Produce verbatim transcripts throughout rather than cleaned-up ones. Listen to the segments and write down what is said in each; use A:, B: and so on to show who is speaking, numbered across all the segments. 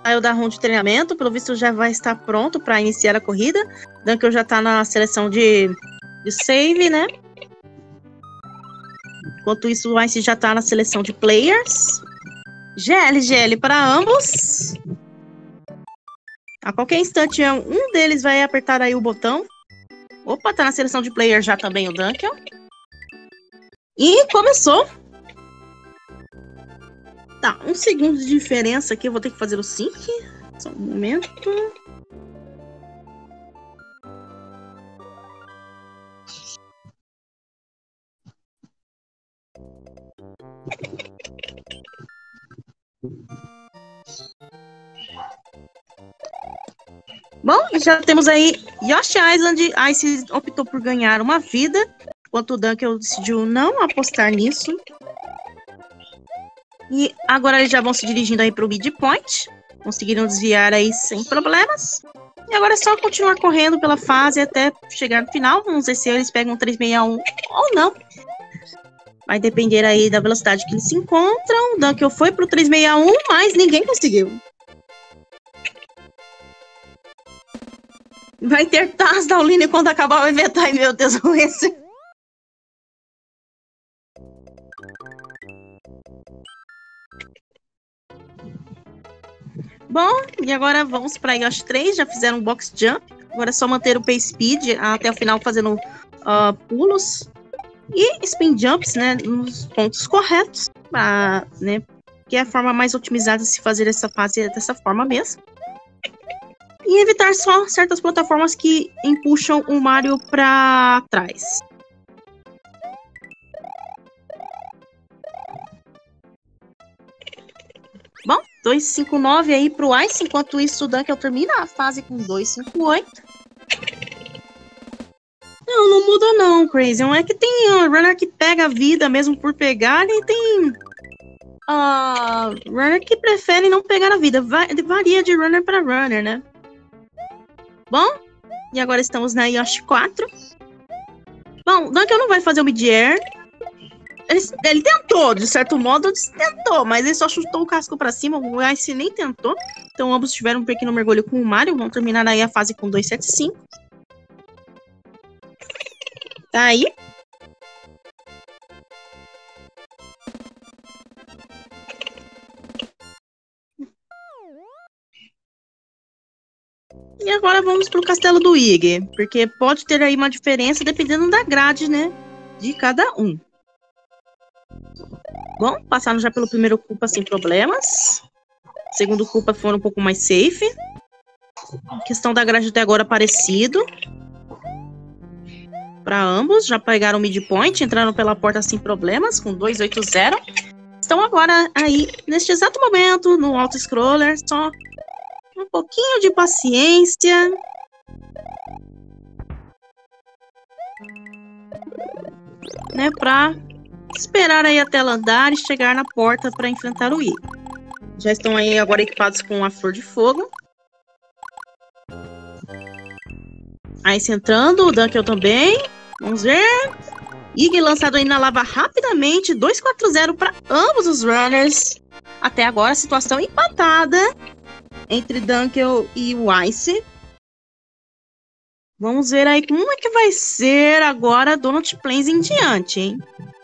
A: saiu da round de treinamento, pelo visto já vai estar pronto para iniciar a corrida. Dunkel já tá na seleção de, de save, né? Enquanto isso, o Ice já tá na seleção de players. G L, G L para ambos. A qualquer instante, um deles vai apertar aí o botão. Opa, tá na seleção de player já também o Dunkel. E começou. Tá, um segundo de diferença aqui. Eu vou ter que fazer o sync. Só um momento. Bom, já temos aí Yoshi Island. Ice optou por ganhar uma vida, enquanto o Dunkel decidiu não apostar nisso. E agora eles já vão se dirigindo aí para o midpoint. Conseguiram desviar aí sem problemas. E agora é só continuar correndo pela fase até chegar no final. Vamos ver se eles pegam três seis um ou não. Vai depender aí da velocidade que eles se encontram. O Dunkel foi pro três seis um, mas ninguém conseguiu. Vai ter Taz da Auline quando acabar o evento. Ai, meu Deus, esse. Bom, e agora vamos para Yoshi três. Já fizeram um box jump. Agora é só manter o pace speed até o final fazendo uh, pulos. E spin jumps, né, nos pontos corretos. Pra, né, que é a forma mais otimizada de se fazer essa fase dessa forma mesmo. E evitar só certas plataformas que empuxam o Mario para trás. Bom, dois cinco nove aí pro Ice, enquanto isso o Dunkel termina a fase com dois cinco oito. Não, não muda não, Crazy. É que tem uh, runner que pega a vida mesmo por pegar e tem uh, runner que prefere não pegar a vida. Va varia de runner para runner, né? Bom, e agora estamos na Yoshi quatro. Bom, o Dunkel não vai fazer o mid-air. Ele, ele tentou, de certo modo, tentou, mas ele só chutou o casco pra cima. O Ice nem tentou. Então ambos tiveram um pequeno mergulho com o Mario. Vão terminar aí a fase com dois sete cinco. Tá aí. E agora vamos pro Castelo do Iggy, porque pode ter aí uma diferença dependendo da grade, né, de cada um. Bom, passaram já pelo primeiro Koopa sem problemas. Segundo Koopa foram um pouco mais safe. A questão da grade até agora parecido. Para ambos, já pegaram o midpoint, entraram pela porta sem problemas, com dois oito zero. Estão agora aí, neste exato momento, no auto-scroller, só um pouquinho de paciência. Né, para esperar aí a tela andar e chegar na porta para enfrentar o I. Já estão aí agora equipados com a Flor de Fogo. Ice entrando, o Dunkel também. Vamos ver. Iggy lançado aí na lava rapidamente. dois quatro zero para ambos os runners. Até agora a situação empatada entre Dunkel e o Ice. Vamos ver aí como é que vai ser agora Donut Plains em diante, hein?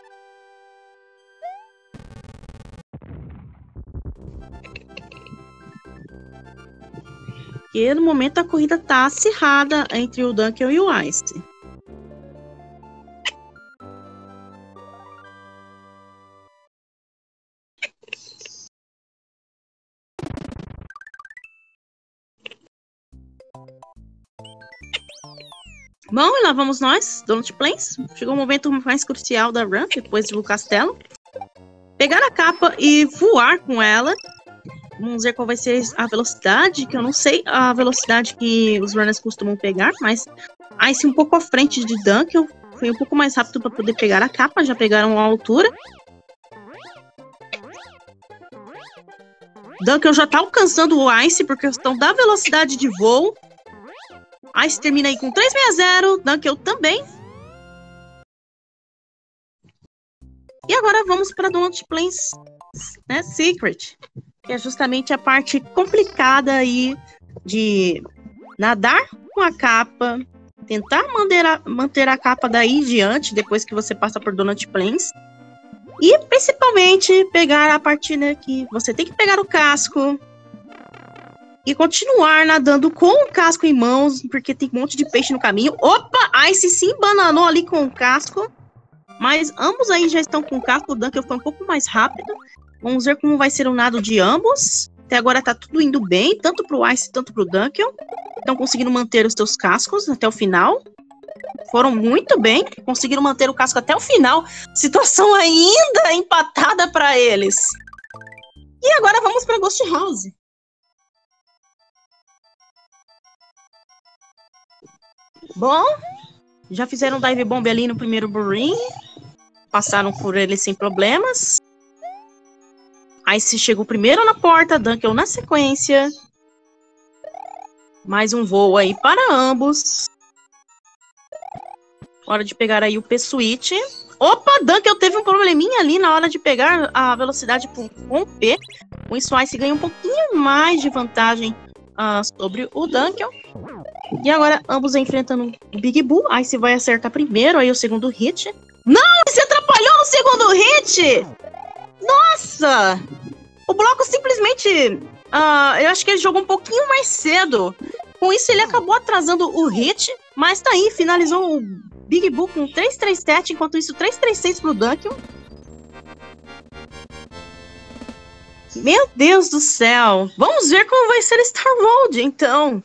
A: Porque no momento a corrida tá acirrada entre o Dunkel e o Ice. Bom, e lá vamos nós, Donut Plains. Chegou o momento mais crucial da run, depois do castelo. Pegar a capa e voar com ela. Vamos ver qual vai ser a velocidade, que eu não sei a velocidade que os runners costumam pegar, mas Ice um pouco à frente de Dunkel. Foi um pouco mais rápido para poder pegar a capa, já pegaram a altura. Dunkel já tá alcançando o Ice por questão da velocidade de voo. Ice termina aí com três seis zero, Dunkel também. E agora vamos para Donut Plains, né, Secret. Que é justamente a parte complicada aí de nadar com a capa, tentar manter a, manter a capa daí em diante, depois que você passa por Donut Plains. E principalmente pegar a parte, né, que você tem que pegar o casco e continuar nadando com o casco em mãos, porque tem um monte de peixe no caminho. Opa, Ice se embananou ali com o casco, mas ambos aí já estão com o casco. O Dunkel foi um pouco mais rápido. Vamos ver como vai ser o nado de ambos. Até agora tá tudo indo bem, tanto pro Ice quanto pro Dunkel. Estão conseguindo manter os seus cascos até o final. Foram muito bem, conseguiram manter o casco até o final. Situação ainda empatada para eles. E agora vamos para Ghost House. Bom, já fizeram um dive bomb ali no primeiro burrinho. Passaram por ele sem problemas. Ice chegou primeiro na porta, Dunkel na sequência. Mais um voo aí para ambos. Hora de pegar aí o P-Switch. Opa, Dunkel teve um probleminha ali na hora de pegar a velocidade com o P. Com isso, Ice ganha um pouquinho mais de vantagem uh, sobre o Dunkel. E agora, ambos enfrentando o Big Bull. Ice vai acertar primeiro aí o segundo hit. Não, Ice atrapalhou no segundo hit! Nossa! O bloco simplesmente... Uh, eu acho que ele jogou um pouquinho mais cedo. Com isso, ele acabou atrasando o hit. Mas tá aí, finalizou o Big Bull com três três sete. Enquanto isso, três três seis pro Dunkel. Meu Deus do céu! Vamos ver como vai ser Star Road, então.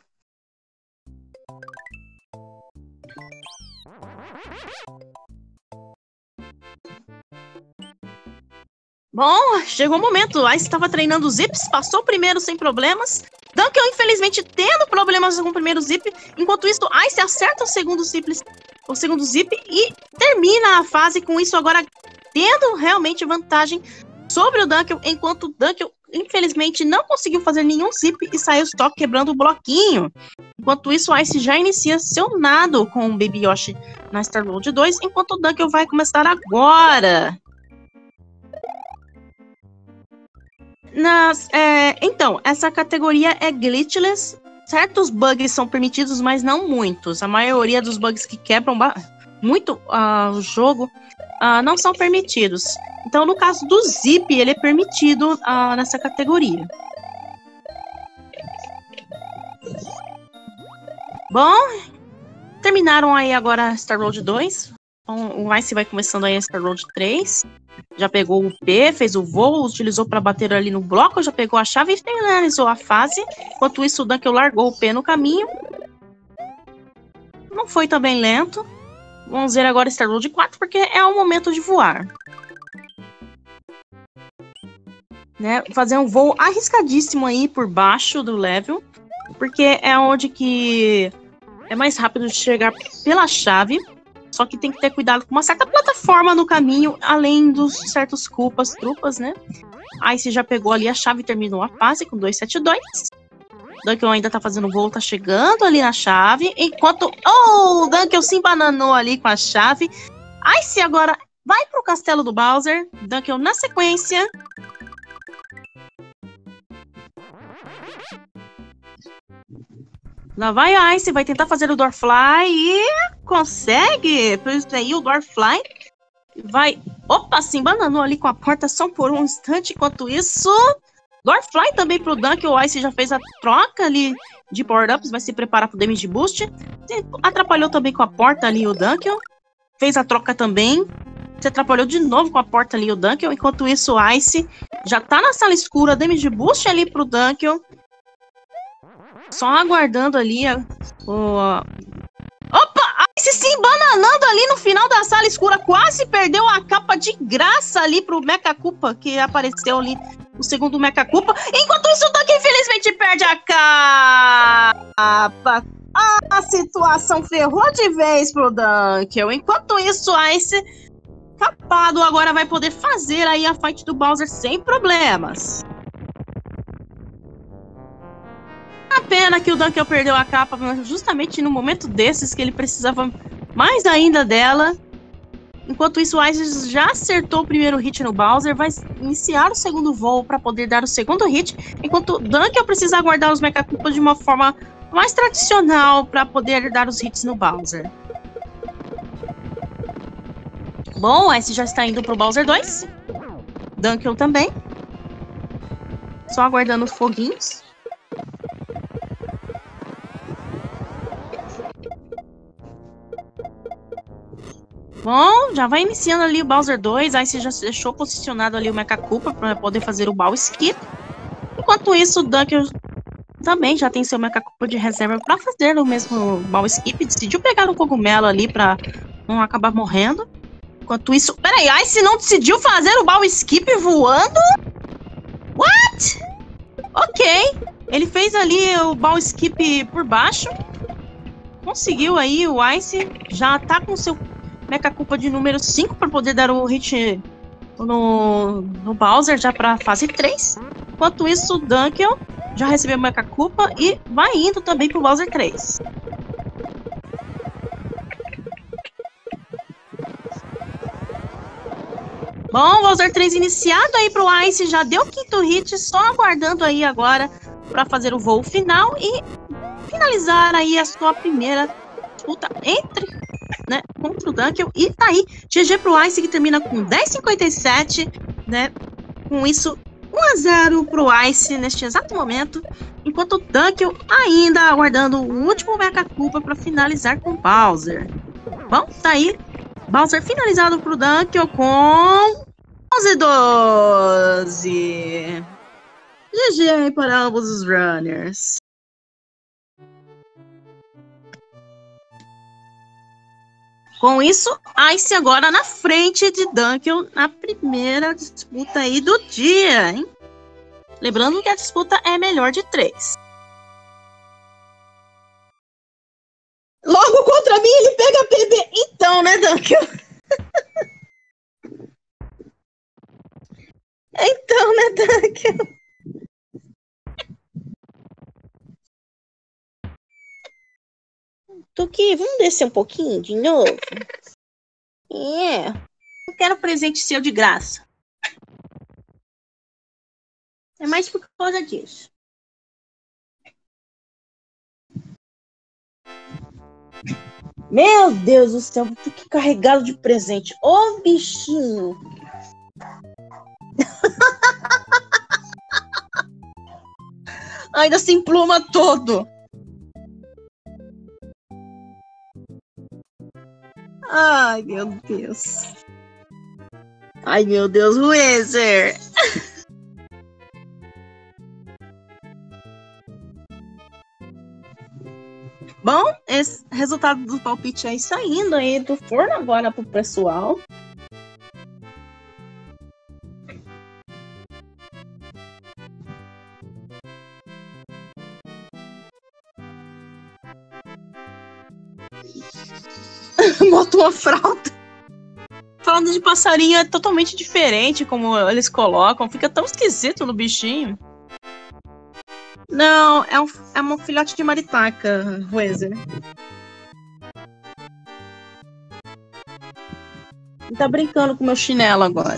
A: Bom, chegou o momento. Ice estava treinando os zips, passou o primeiro sem problemas. Dunkel, infelizmente, tendo problemas com o primeiro zip. Enquanto isso, Ice acerta o segundo zip, o segundo zip e termina a fase. Com isso, agora tendo realmente vantagem sobre o Dunkel. Enquanto o Dunkel, infelizmente, não conseguiu fazer nenhum zip e saiu só quebrando o bloquinho. Enquanto isso, Ice já inicia seu nado com o Baby Yoshi na Star Road dois. Enquanto o Dunkel vai começar agora. Nas, é, então, essa categoria é glitchless. Certos bugs são permitidos, mas não muitos. A maioria dos bugs que quebram muito uh, o jogo uh, não são permitidos. Então, no caso do Zip, ele é permitido uh, nessa categoria. Bom, terminaram aí agora Star Road dois. Então, o Ice vai começando aí a Star Road três. Já pegou o P, fez o voo, utilizou para bater ali no bloco, já pegou a chave e finalizou a fase. Enquanto isso, o Dunkel largou o P no caminho. Não foi também lento. Vamos ver agora Star Road quatro, porque é o momento de voar. Né? Fazer um voo arriscadíssimo aí por baixo do level, porque é onde que é mais rápido de chegar pela chave. Só que tem que ter cuidado com uma certa plataforma no caminho, além dos certos culpas, trupas, né? Aí você já pegou ali a chave e terminou a fase com dois sete dois. Dunkel ainda tá fazendo voo, tá chegando ali na chave. Enquanto... Oh, o Dunkel se embananou ali com a chave. Ice agora vai pro castelo do Bowser. Dunkel na sequência. Lá vai a Ice, vai tentar fazer o Doorfly e consegue. Por isso aí o Doorfly vai... Opa, se embananou ali com a porta só por um instante. Enquanto isso, Doorfly também pro Dunkel. O Ice já fez a troca ali de power-ups, vai se preparar pro Damage Boost. Atrapalhou também com a porta ali o Dunkel. Fez a troca também. Se atrapalhou de novo com a porta ali o Dunkel. Enquanto isso, o Ice já tá na sala escura. Damage Boost ali pro Dunkel. Só aguardando ali a, o... Opa! Ice se embananando ali no final da sala escura. Quase perdeu a capa de graça ali pro Mecha Koopa, que apareceu ali, o segundo Mecha Koopa. Enquanto isso, o Dunkel infelizmente perde a capa. A situação ferrou de vez pro Dunkel. Enquanto isso, Ice, capado, agora vai poder fazer aí a fight do Bowser sem problemas. A pena que o Dunkel perdeu a capa justamente no momento desses que ele precisava mais ainda dela. Enquanto isso, o Ice já acertou o primeiro hit no Bowser, vai iniciar o segundo voo para poder dar o segundo hit, enquanto o Dunkel precisa aguardar os Mecha Koopas de uma forma mais tradicional para poder dar os hits no Bowser. Bom, o Ice já está indo pro Bowser dois. Dunkel também. Só aguardando os foguinhos. Bom, já vai iniciando ali o Bowser dois. Aí você já deixou posicionado ali o Mecha Koopa para poder fazer o Ball Skip. Enquanto isso, o Dunkel também já tem seu Mecha Koopa de reserva para fazer o mesmo Ball Skip. Decidiu pegar um cogumelo ali para não acabar morrendo. Enquanto isso... Peraí, Ice não decidiu fazer o Ball Skip voando? What? Ok. Ele fez ali o Ball Skip por baixo. Conseguiu aí o Ice. Já tá com seu Mecha Koopa de número cinco para poder dar o hit no, no Bowser já para fase três. Enquanto isso, o Dunkel já recebeu o Mecha Koopa e vai indo também pro Bowser três. Bom, Bowser três iniciado aí pro Ice, já deu o quinto hit, só aguardando aí agora para fazer o voo final e finalizar aí a sua primeira disputa entre, né, contra o Dunkel. E tá aí, G G pro Ice, que termina com dez a cinquenta e sete, né, com isso um a zero pro Ice neste exato momento, enquanto o Dunkel ainda aguardando o último Mecha Koopa para finalizar com Bowser. Bom, tá aí, Bowser finalizado pro Dunkel com onze a doze. G G aí para ambos os runners. Com isso, Ice agora na frente de Dunkel na primeira disputa aí do dia, hein? Lembrando que a disputa é melhor de três. Logo contra mim, ele pega P B. Então, né, Dunkel? Então, né, Dunkel? Tuki, vamos descer um pouquinho de novo? É. Eu quero presente seu de graça. É mais por causa disso. Meu Deus do céu, que carregado de presente. Ô, bichinho. Ainda se empluma todo. Ai, meu Deus. Ai, meu Deus, Weezer. Bom, esse resultado do palpite aí saindo aí do forno agora pro pessoal. Bota uma fralda. Fralda de passarinho é totalmente diferente como eles colocam. Fica tão esquisito no bichinho. Não, é um, é um filhote de maritaca, Weezer. Ele tá brincando com meu chinelo agora.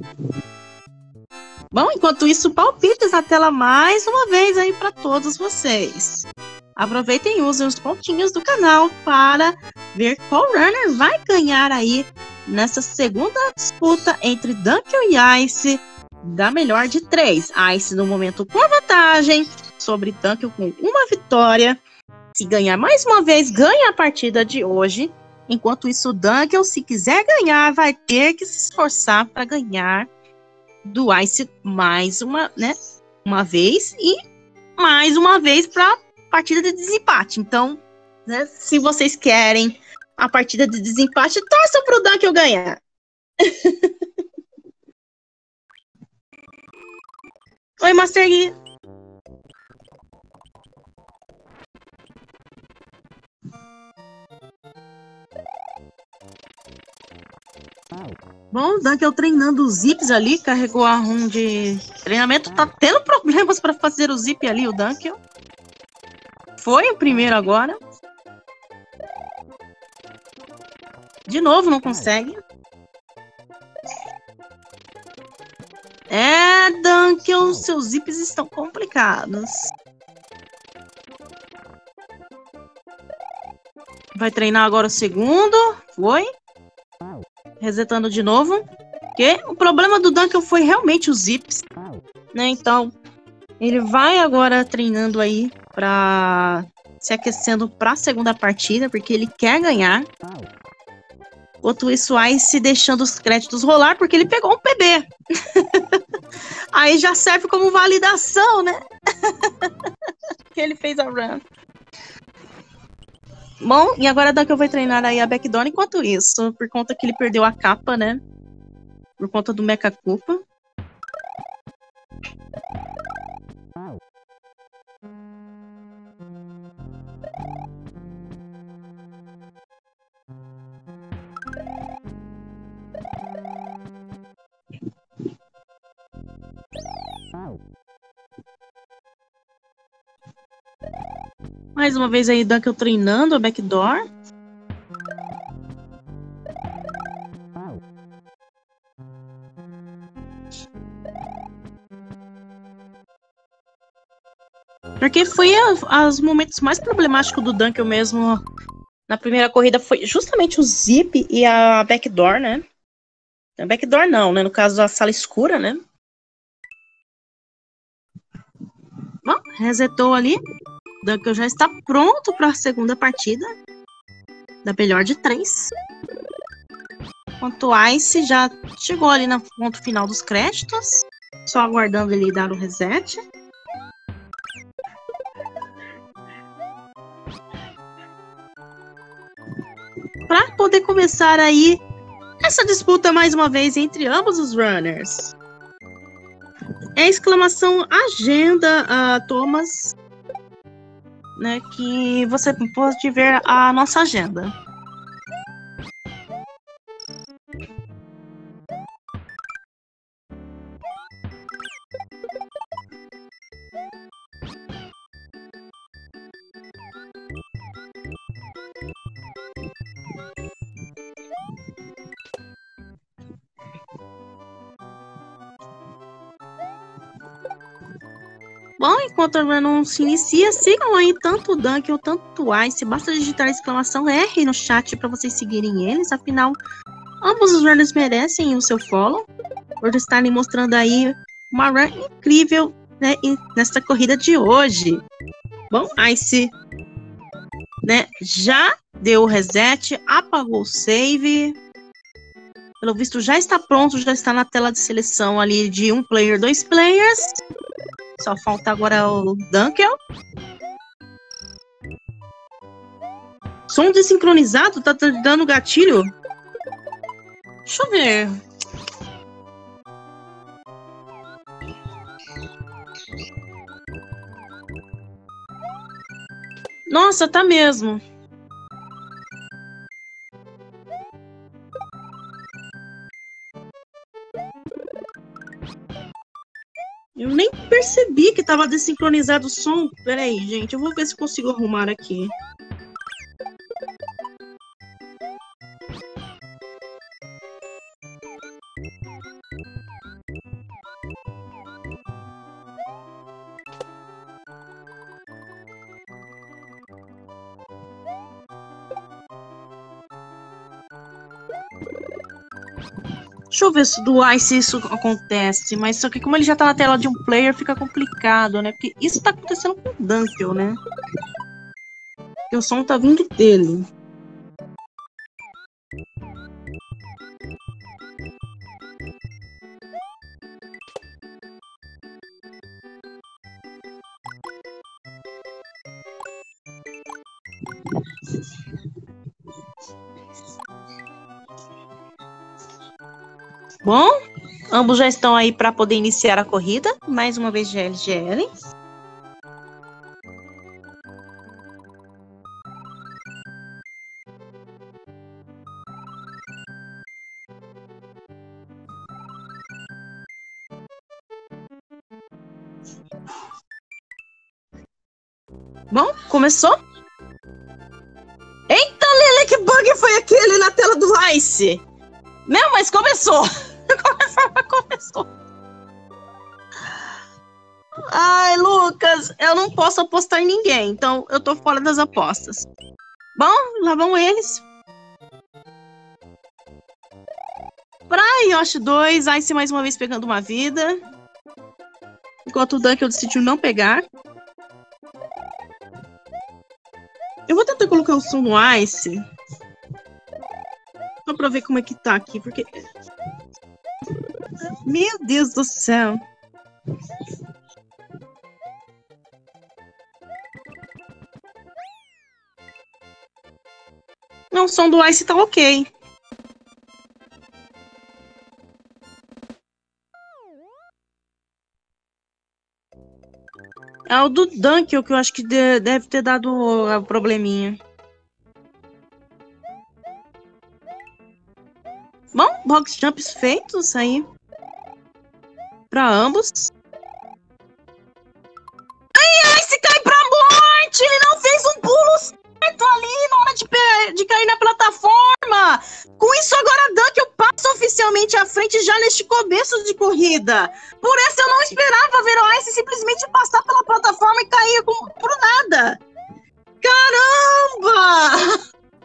A: Bom, enquanto isso, palpites na tela mais uma vez aí para todos vocês. Aproveitem e usem os pontinhos do canal para ver qual runner vai ganhar aí nessa segunda disputa entre Dunkel e Ice da melhor de três. Ice no momento com a vantagem sobre Dunkel com uma vitória. Se ganhar mais uma vez, ganha a partida de hoje. Enquanto isso, o Dunkel, se quiser ganhar, vai ter que se esforçar para ganhar do Ice mais uma, né, uma vez e mais uma vez para partida de desempate. Então, né, se vocês querem a partida de desempate, torçam pro Dunkel ganhar. Oi, Master Gui. Bom, o Dunkel treinando os zips ali, carregou a run de treinamento, tá tendo problemas para fazer o zip ali, o Dunkel. Foi o primeiro agora. De novo, não consegue. que os seus zips estão complicados. Vai treinar agora o segundo. Foi. Resetando de novo. Porque o problema do Dunkel foi realmente os zips. Né? Então, ele vai agora treinando aí pra... se aquecendo pra segunda partida, porque ele quer ganhar. Enquanto isso, Ice deixando os créditos rolar, porque ele pegou um P B. Aí já serve como validação, né? Que ele fez a run. Bom, e agora Dunkel vai treinar aí a Backdoor enquanto isso, por conta que ele perdeu a capa, né? Por conta do Mecha Koopa. Mais uma vez aí, Dunkel treinando a Backdoor. Porque foi os momentos mais problemáticos do Dunkel mesmo na primeira corrida, foi justamente o Zip e a Backdoor, né? A Backdoor não, né? No caso, a sala escura, né? Bom, resetou ali. Dunkel já está pronto para a segunda partida. Da melhor de três. Enquanto o Ice já chegou ali no ponto final dos créditos. Só aguardando ele dar o reset. Para poder começar aí essa disputa mais uma vez entre ambos os runners. É a exclamação agenda, uh, Thomas, né, que você pode ver a nossa agenda. Bom, enquanto a run não se inicia, sigam aí tanto o Dunkel quanto o Ice. Basta digitar a exclamação R no chat para vocês seguirem eles. Afinal, ambos os runners merecem o seu follow por estarem mostrando aí uma run incrível, né, nesta corrida de hoje. Bom, Ice, né, já deu o reset, apagou o save. Pelo visto já está pronto, já está na tela de seleção ali de um player, dois players. Só falta agora o Dunkel. Som desincronizado? Tá dando gatilho? Deixa eu ver. Nossa, tá mesmo. Eu nem percebi que tava desincronizado o som. Pera aí, gente. Eu vou ver se consigo arrumar aqui. Deixa eu ver se do Ice isso acontece, mas só que como ele já tá na tela de um player, fica complicado, né? Porque isso tá acontecendo com o Dunkel, né? Porque o som tá vindo dele. Bom, ambos já estão aí para poder iniciar a corrida. Mais uma vez G L G L. Bom, começou. Eita, Lele, que bug foi aquele na tela do Ice? Não, mas começou. Começou, começou. Ai, Lucas, eu não posso apostar em ninguém, então eu tô fora das apostas. Bom, lá vão eles. Pra Yoshi dois, Ice mais uma vez pegando uma vida. Enquanto o Dunkel decidiu não pegar. Eu vou tentar colocar o som no Ice. Só pra ver como é que tá aqui, porque... Meu Deus do céu. Não, o som do Ice tá ok. É o do Dunkel que eu acho que de, deve ter dado uh, probleminha. Bom, box jumps feitos aí. Pra ambos. Ai, Ice cai pra morte! Ele não fez um pulo certo ali na hora de, de cair na plataforma! Com isso, agora Dunkel passa oficialmente à frente já neste começo de corrida. Por isso, eu não esperava ver o Ice simplesmente passar pela plataforma e cair com, por nada. Caramba!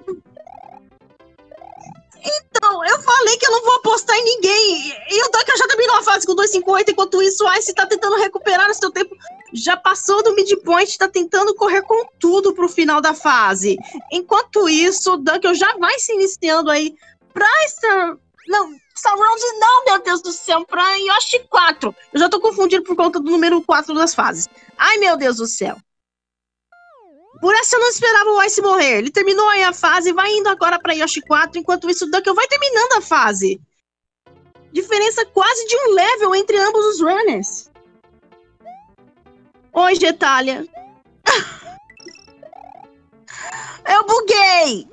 A: Então, eu falei que eu não vou apostar em ninguém. E o Dunkel já terminou a fase com dois cinquenta e oito. Enquanto isso, o Ice tá tentando recuperar o seu tempo. Já passou do midpoint, tá tentando correr com tudo pro final da fase. Enquanto isso, o Dunkel já vai se iniciando aí pra Star... Não, Star Round não, meu Deus do céu, pra Yoshi quatro. Eu já tô confundindo por conta do número quatro das fases. Ai, meu Deus do céu. Por essa eu não esperava o Ice morrer. Ele terminou aí a fase e vai indo agora pra Yoshi quatro. Enquanto isso, o Dunkel vai terminando a fase. Diferença quase de um level entre ambos os runners. Oi, Getalia. Eu buguei.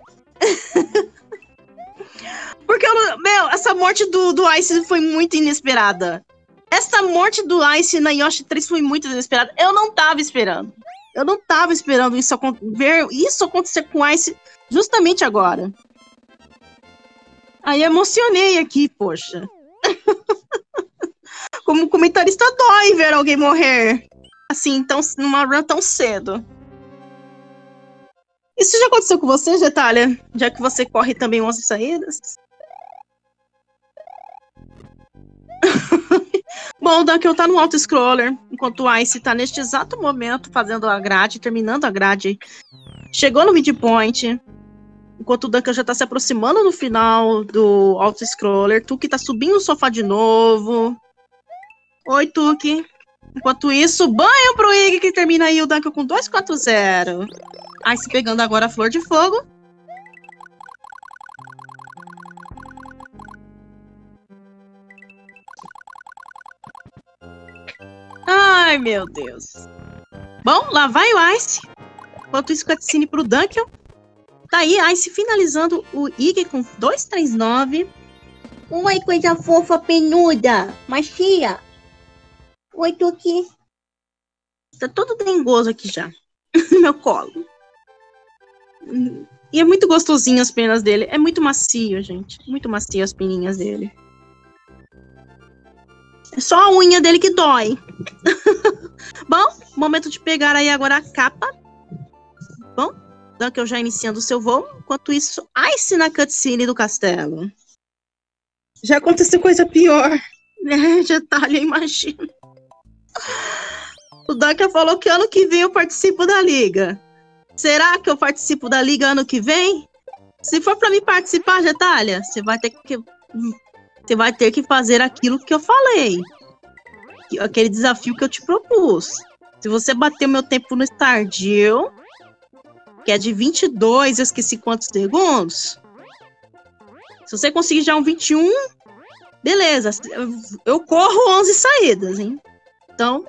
A: Porque, eu, meu, essa morte do, do Ice foi muito inesperada. Essa morte do Ice na Yoshi três foi muito inesperada. Eu não tava esperando. Eu não tava esperando isso, ver isso acontecer com o Ice justamente agora. Aí emocionei aqui, poxa. Como comentarista dói ver alguém morrer assim, tão, numa run tão cedo. Isso já aconteceu com você, Getalia? Já que você corre também onze saídas? Bom, o Dunkel tá no auto-scroller, enquanto o Ice tá neste exato momento fazendo a grade, terminando a grade. Chegou no midpoint, enquanto o Dunkel já tá se aproximando no final do auto-scroller. Tuki tá subindo o sofá de novo. Oi, Tuki. Enquanto isso, banho pro Ig, que termina aí o Dunkel com dois quatro zero. Ice pegando agora a flor de fogo. Ai, meu Deus. Bom, lá vai o Ice. Enquanto isso, cutscene pro Dunkel. Tá aí, Ice finalizando o Ig com dois três nove. Oi, coisa fofa, penuda. Machia. Oi, tô aqui. Tá todo dengoso aqui já. No meu colo. E é muito gostosinho as penas dele. É muito macio, gente. Muito macio as peninhas dele. É só a unha dele que dói. Bom, momento de pegar aí agora a capa. Bom, Dunkel já iniciando o seu voo. Enquanto isso, Ice na cutscene do castelo. Já aconteceu coisa pior. É, Getalia, imagina. O Dunkel falou que ano que vem eu participo da liga. Será que eu participo da liga ano que vem? Se for pra mim participar, Getalia, você vai ter que... Você vai ter que fazer aquilo que eu falei. Aquele desafio que eu te propus. Se você bater o meu tempo no Stardew, que é de vinte e dois, eu esqueci quantos segundos. Se você conseguir já um vinte e um, beleza. Eu corro onze saídas, hein? Então,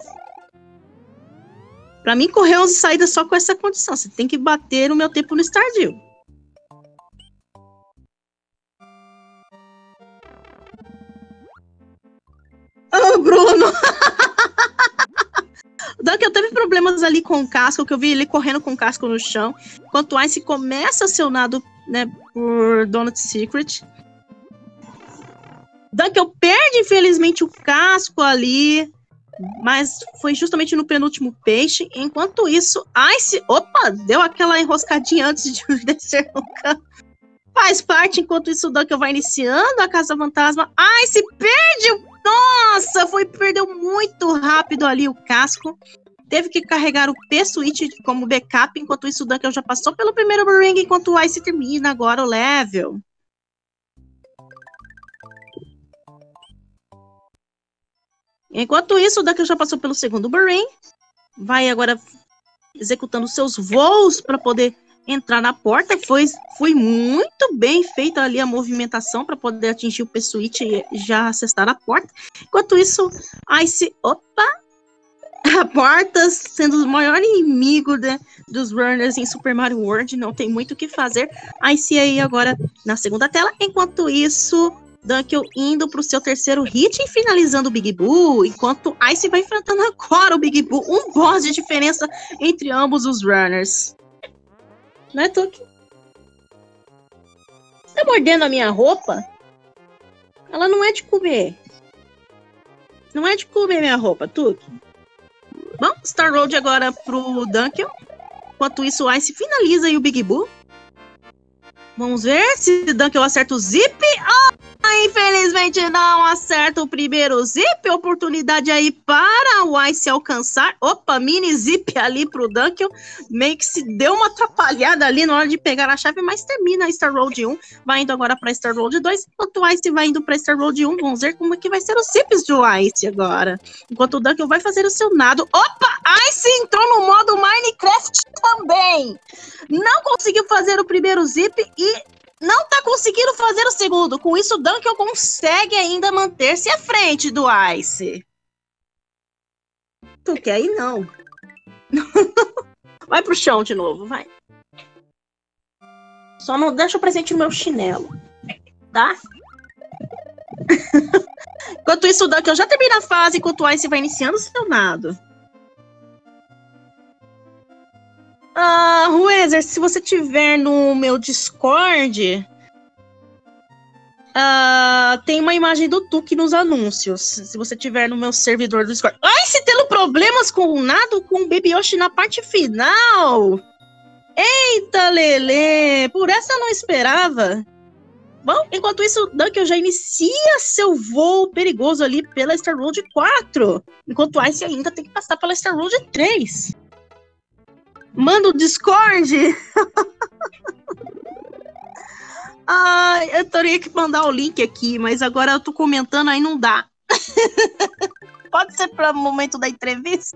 A: pra mim correr onze saídas só com essa condição. Você tem que bater o meu tempo no Stardew. Oh, Bruno! O Dunkel teve problemas ali com o casco, que eu vi ele correndo com o casco no chão. Enquanto o Ice começa acionado, né, por Donut Secret. Dunkel perde, infelizmente, o casco ali. mas foi justamente no penúltimo peixe. Enquanto isso, Ice, opa, deu aquela enroscadinha antes de descer no campo. Faz parte, enquanto isso o Duncan vai iniciando a Caça Fantasma. Ice perde, nossa, foi, perdeu muito rápido ali o casco. Teve que carregar o P-Switch como backup, enquanto isso o Duncan já passou pelo primeiro ring, enquanto o Ice termina agora o level. Enquanto isso, o Duncan já passou pelo segundo ring, vai agora executando seus voos para poder entrar na porta. Foi, foi muito bem feita ali a movimentação para poder atingir o P-Switch e já acessar a porta. Enquanto isso, Ice, opa, a porta sendo o maior inimigo de, dos runners em Super Mario World, não tem muito o que fazer. Ice aí agora na segunda tela, enquanto isso, Duncan indo para o seu terceiro hit e finalizando o Big Boo, enquanto Ice vai enfrentando agora o Big Boo, um boss de diferença entre ambos os runners. Né, Tuki? Tá mordendo a minha roupa? Ela não é de comer. Não é de comer minha roupa, Tuki. Bom, Star Road agora pro Duncan. Enquanto isso, o Ice finaliza aí o Big Boo. Vamos ver se o Duncan acerta o zip. Ah, infelizmente não acerta o primeiro zip. Oportunidade aí para o Ice alcançar. Opa, mini zip ali pro Duncan. Meio que se deu uma atrapalhada ali na hora de pegar a chave, mas termina a Star Road um. Vai indo agora para Star Road dois. Enquanto o Ice vai indo para Star Road um. Vamos ver como é que vai ser os zips do Ice agora. Enquanto o Duncan vai fazer o seu nado. Opa, Ice entrou no modo Minecraft também. Não conseguiu fazer o primeiro zip e não tá conseguindo fazer o segundo. Com isso, o Duncan consegue ainda manter-se à frente do Ice. Tu quer ir, não. Vai pro chão de novo, vai. Só não deixa o presente no meu chinelo, tá? Enquanto isso, o Duncan já termina a fase, enquanto o Ice vai iniciando o seu nado. Ah, Wezer, se você tiver no meu Discord, ah, tem uma imagem do Tuki nos anúncios. Se você tiver no meu servidor do Discord. Ai, se tendo problemas com o nado com o Baby Yoshi na parte final. Eita, Lelê, por essa eu não esperava. Bom, enquanto isso, o Duncan já inicia seu voo perigoso ali pela Star Road quatro. Enquanto o Ice ainda tem que passar pela Star Road três. Manda o Discord. Ah, eu teria que mandar o link aqui, mas agora eu tô comentando, aí não dá. Pode ser para o momento da entrevista?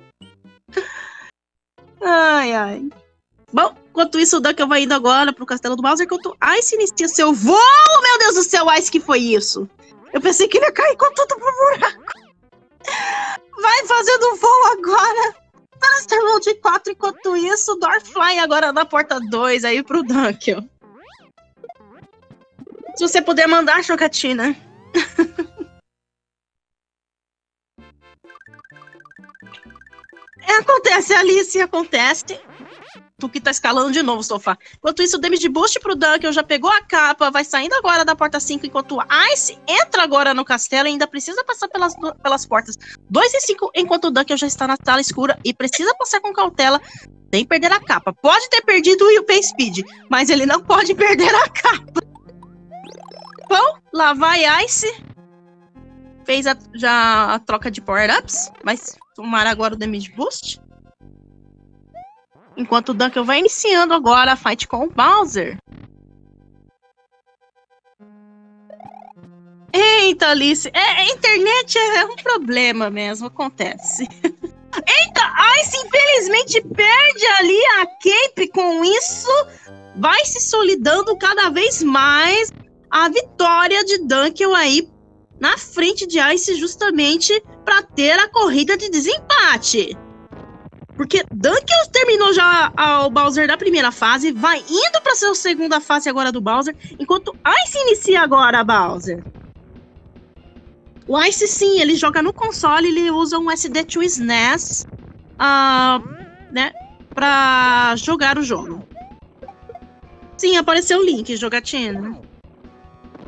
A: Ai, ai. Bom, enquanto isso, o Duncan vai indo agora pro Castelo do Bowser, enquanto Ice inicia seu voo. Meu Deus do céu, Ice, que foi isso? Eu pensei que ele ia cair com tudo pro buraco. Vai fazendo voo agora para Star Road quatro, enquanto isso, Doorfly agora na porta dois aí pro Duncan. Se você puder mandar, Chocatina. É, acontece, Alice, acontece. Tu que tá escalando de novo o sofá. Enquanto isso, o Damage Boost pro Duncan já pegou a capa, vai saindo agora da porta cinco, enquanto o Ice entra agora no castelo e ainda precisa passar pelas, pelas portas dois e cinco, enquanto o Duncan já está na sala escura e precisa passar com cautela, sem perder a capa. Pode ter perdido o U P Speed, mas ele não pode perder a capa. Bom, lá vai Ice. Fez a, já a troca de power-ups, vai tomar agora o Damage Boost. Enquanto o Duncan vai iniciando agora a fight com o Bowser. Eita, Alice. É, a internet é um problema mesmo, acontece. Eita, Ice infelizmente perde ali a Cape. Com isso, vai se solidando cada vez mais a vitória de Duncan aí na frente de Ice, justamente para ter a corrida de desempate. Porque Duncan terminou já o Bowser da primeira fase, vai indo para sua segunda fase agora do Bowser, enquanto Ice inicia agora a Bowser. O Ice, sim, ele joga no console, ele usa um S D dois S N E S, uh, né, para jogar o jogo. Sim, apareceu o link, jogatina.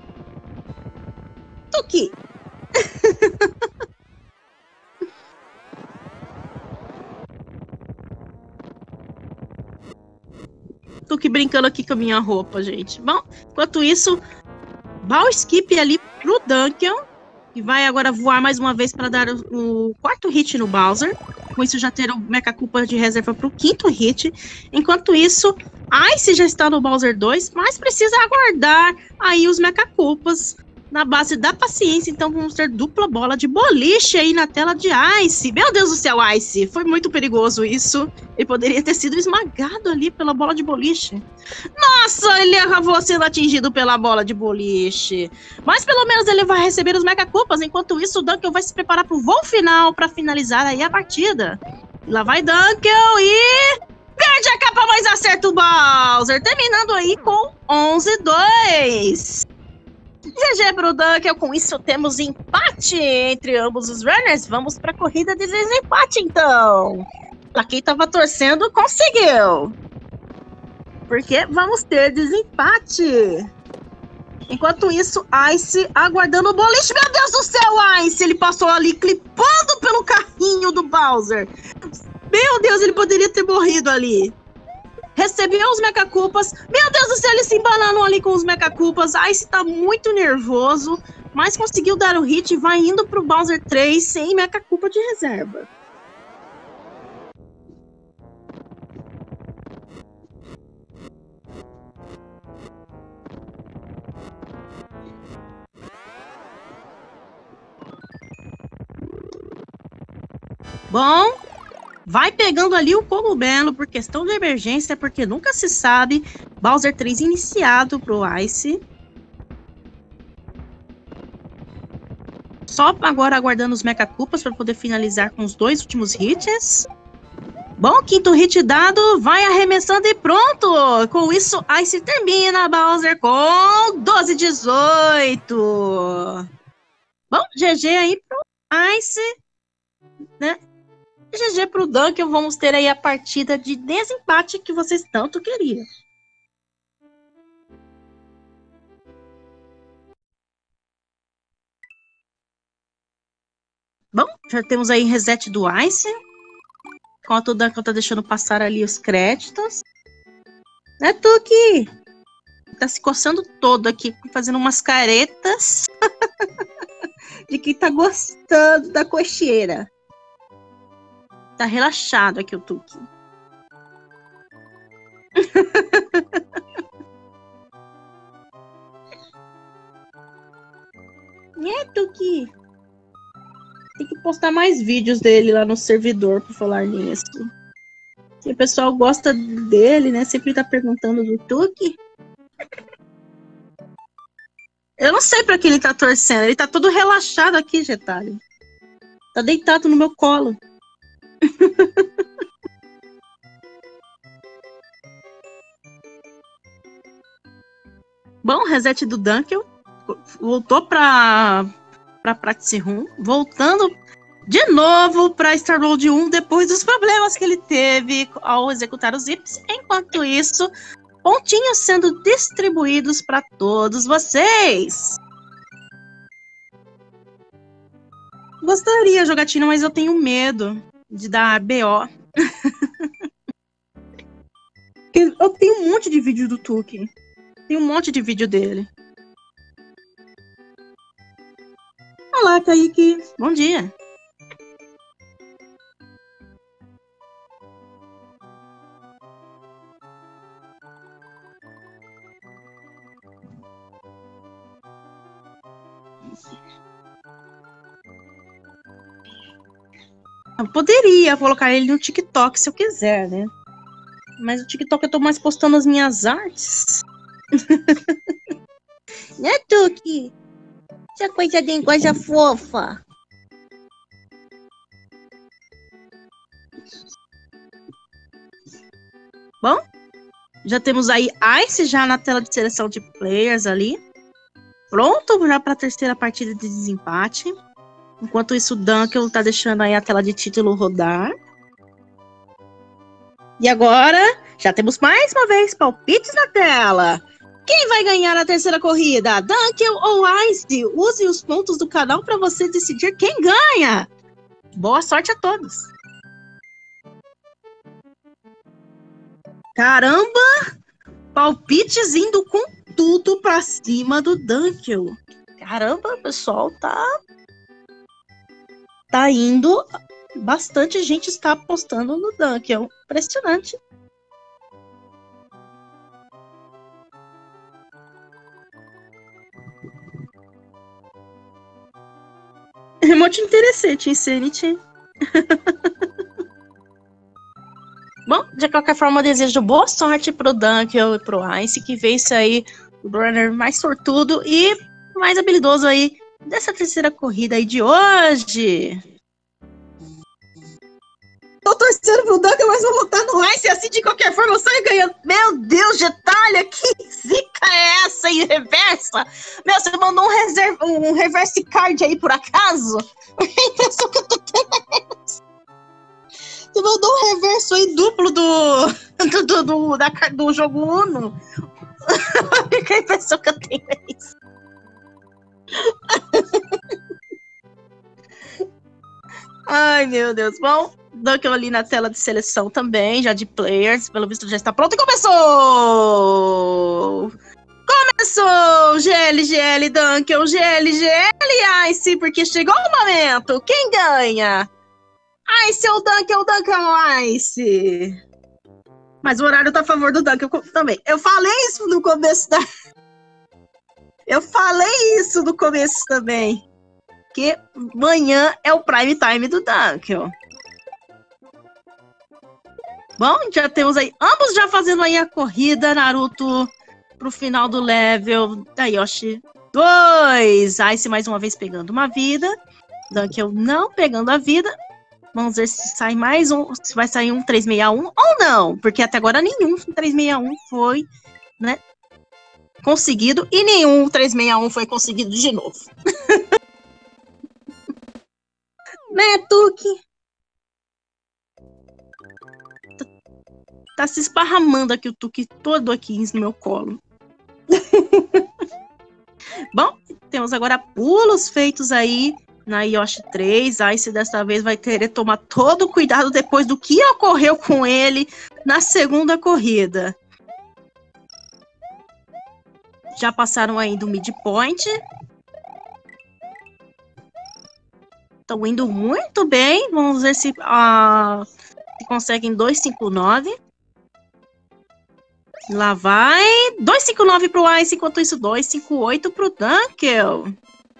A: Tuki. Tô aqui brincando aqui com a minha roupa, gente. Bom, enquanto isso, ball skip ali pro Duncan, que vai agora voar mais uma vez para dar o, o quarto hit no Bowser. Com isso já ter o Mecha Koopa de reserva pro quinto hit. Enquanto isso, Ice já está no Bowser dois, mas precisa aguardar aí os Mecha Koopas na base da paciência. Então vamos ter dupla bola de boliche aí na tela de Ice. Meu Deus do céu, Ice, foi muito perigoso isso. Ele poderia ter sido esmagado ali pela bola de boliche. Nossa, ele acabou sendo atingido pela bola de boliche. Mas pelo menos ele vai receber os Mecha Koopas. Enquanto isso, o Duncan vai se preparar pro voo final para finalizar aí a partida. Lá vai Duncan e... perde a capa, mas acerta o Bowser. Terminando aí com onze a dois. G G pro Duncan. Com isso temos empate entre ambos os runners. Vamos para a corrida de desempate então. Pra quem tava torcendo, conseguiu. Porque vamos ter desempate. Enquanto isso, Ice aguardando o boliche. Meu Deus do céu, Ice! Ele passou ali clipando pelo carrinho do Bowser. Meu Deus, ele poderia ter morrido ali. Recebeu os Mecha Koopas. Meu Deus do céu, ele se embanando ali com os Mecha Koopas. Ice tá muito nervoso, mas conseguiu dar o hit e vai indo pro Bowser três sem Mecha Koopa de reserva. Bom, vai pegando ali o cogumelo por questão de emergência, porque nunca se sabe. Bowser três iniciado pro Ice. Só agora aguardando os Mecha Koopas para poder finalizar com os dois últimos hits. Bom, quinto hit dado, vai arremessando e pronto! Com isso, Ice termina, Bowser com doze a dezoito. Bom, G G aí pro Ice, né? G G pro Duncan, vamos ter aí a partida de desempate que vocês tanto queriam. Bom, já temos aí reset do Ice. Enquanto o Duncan tá deixando passar ali os créditos. Né, Tuki? Tá se coçando todo aqui, fazendo umas caretas de quem tá gostando da cocheira. Tá relaxado aqui o Tuki. É, Tuki. Tem que postar mais vídeos dele lá no servidor, por falar nisso. Se o pessoal gosta dele, né? Sempre tá perguntando do Tuki. Eu não sei pra que ele tá torcendo. Ele tá todo relaxado aqui, Getalho. Tá deitado no meu colo. Bom, reset do Duncan. Voltou pra, pra Practice Room. Voltando de novo pra Star Road um depois dos problemas que ele teve ao executar os zips. Enquanto isso, pontinhos sendo distribuídos para todos vocês. Gostaria, jogatina, mas eu tenho medo de dar B O. Eu tenho um monte de vídeo do Tuki. Tem um monte de vídeo dele. Olá, Kaique. Bom dia. Eu poderia colocar ele no TikTok se eu quiser, né? Mas o TikTok eu tô mais postando as minhas artes. Né, Tuki? Essa coisa de coisa fofa. Bom, já temos aí Ice já na tela de seleção de players ali. Pronto já para a terceira partida de desempate. Enquanto isso, o Duncan tá deixando aí a tela de título rodar. E agora, já temos mais uma vez palpites na tela. Quem vai ganhar a terceira corrida? Duncan ou Ice? Use os pontos do canal para você decidir quem ganha. Boa sorte a todos. Caramba! Palpites indo com tudo pra cima do Dunkel. Caramba, o pessoal tá... Tá indo... Bastante gente está apostando no Dunkel. Impressionante. É muito interessante, Insanity. Bom, de qualquer forma, eu desejo boa sorte pro Dunkel e pro Ice, que vence aí o runner mais sortudo e mais habilidoso aí dessa terceira corrida aí de hoje. Tô torcendo pro Dunkel, mas vou votar no Ice, assim de qualquer forma eu saio ganhando. Meu Deus, Getalha, que zica é essa em reversa? Meu, você mandou um, reserva, um reverse card aí por acaso? A impressão que eu tô tendo. Você mandou um reverso aí duplo do, do, do, do, da, do jogo Uno. A impressão que eu tenho é isso. Ai, meu Deus. Bom, Dunkel ali na tela de seleção também, já de players. Pelo visto já está pronto e começou! Começou! G L, G L, Dunkel, G L, G L, Ice, porque chegou o momento. Quem ganha? Ice ou Dunkel, Dunkel ou Ice? Mas o horário tá a favor do Dunkel também. Eu falei isso no começo da... Eu falei isso no começo também. Que amanhã é o prime time do Dunkel. Bom, já temos aí ambos já fazendo aí a corrida, Naruto pro final do level da Yoshi dois. Ice mais uma vez pegando uma vida. Dunkel não pegando a vida. Vamos ver se sai mais um, se vai sair um três seis um ou não, porque até agora nenhum três seis um foi, né, conseguido e nenhum três seis um foi conseguido de novo. Né, Tuki? Tá, tá se esparramando aqui o Tuki todo aqui no meu colo. Bom, temos agora pulos feitos aí na Yoshi três. Ice dessa vez vai querer tomar todo o cuidado depois do que ocorreu com ele na segunda corrida. Já passaram aí do midpoint. Estão indo muito bem. Vamos ver se, uh, se conseguem dois cinco nove. Lá vai. dois cinco nove pro Ice, enquanto isso dois cinco oito pro Dunkel.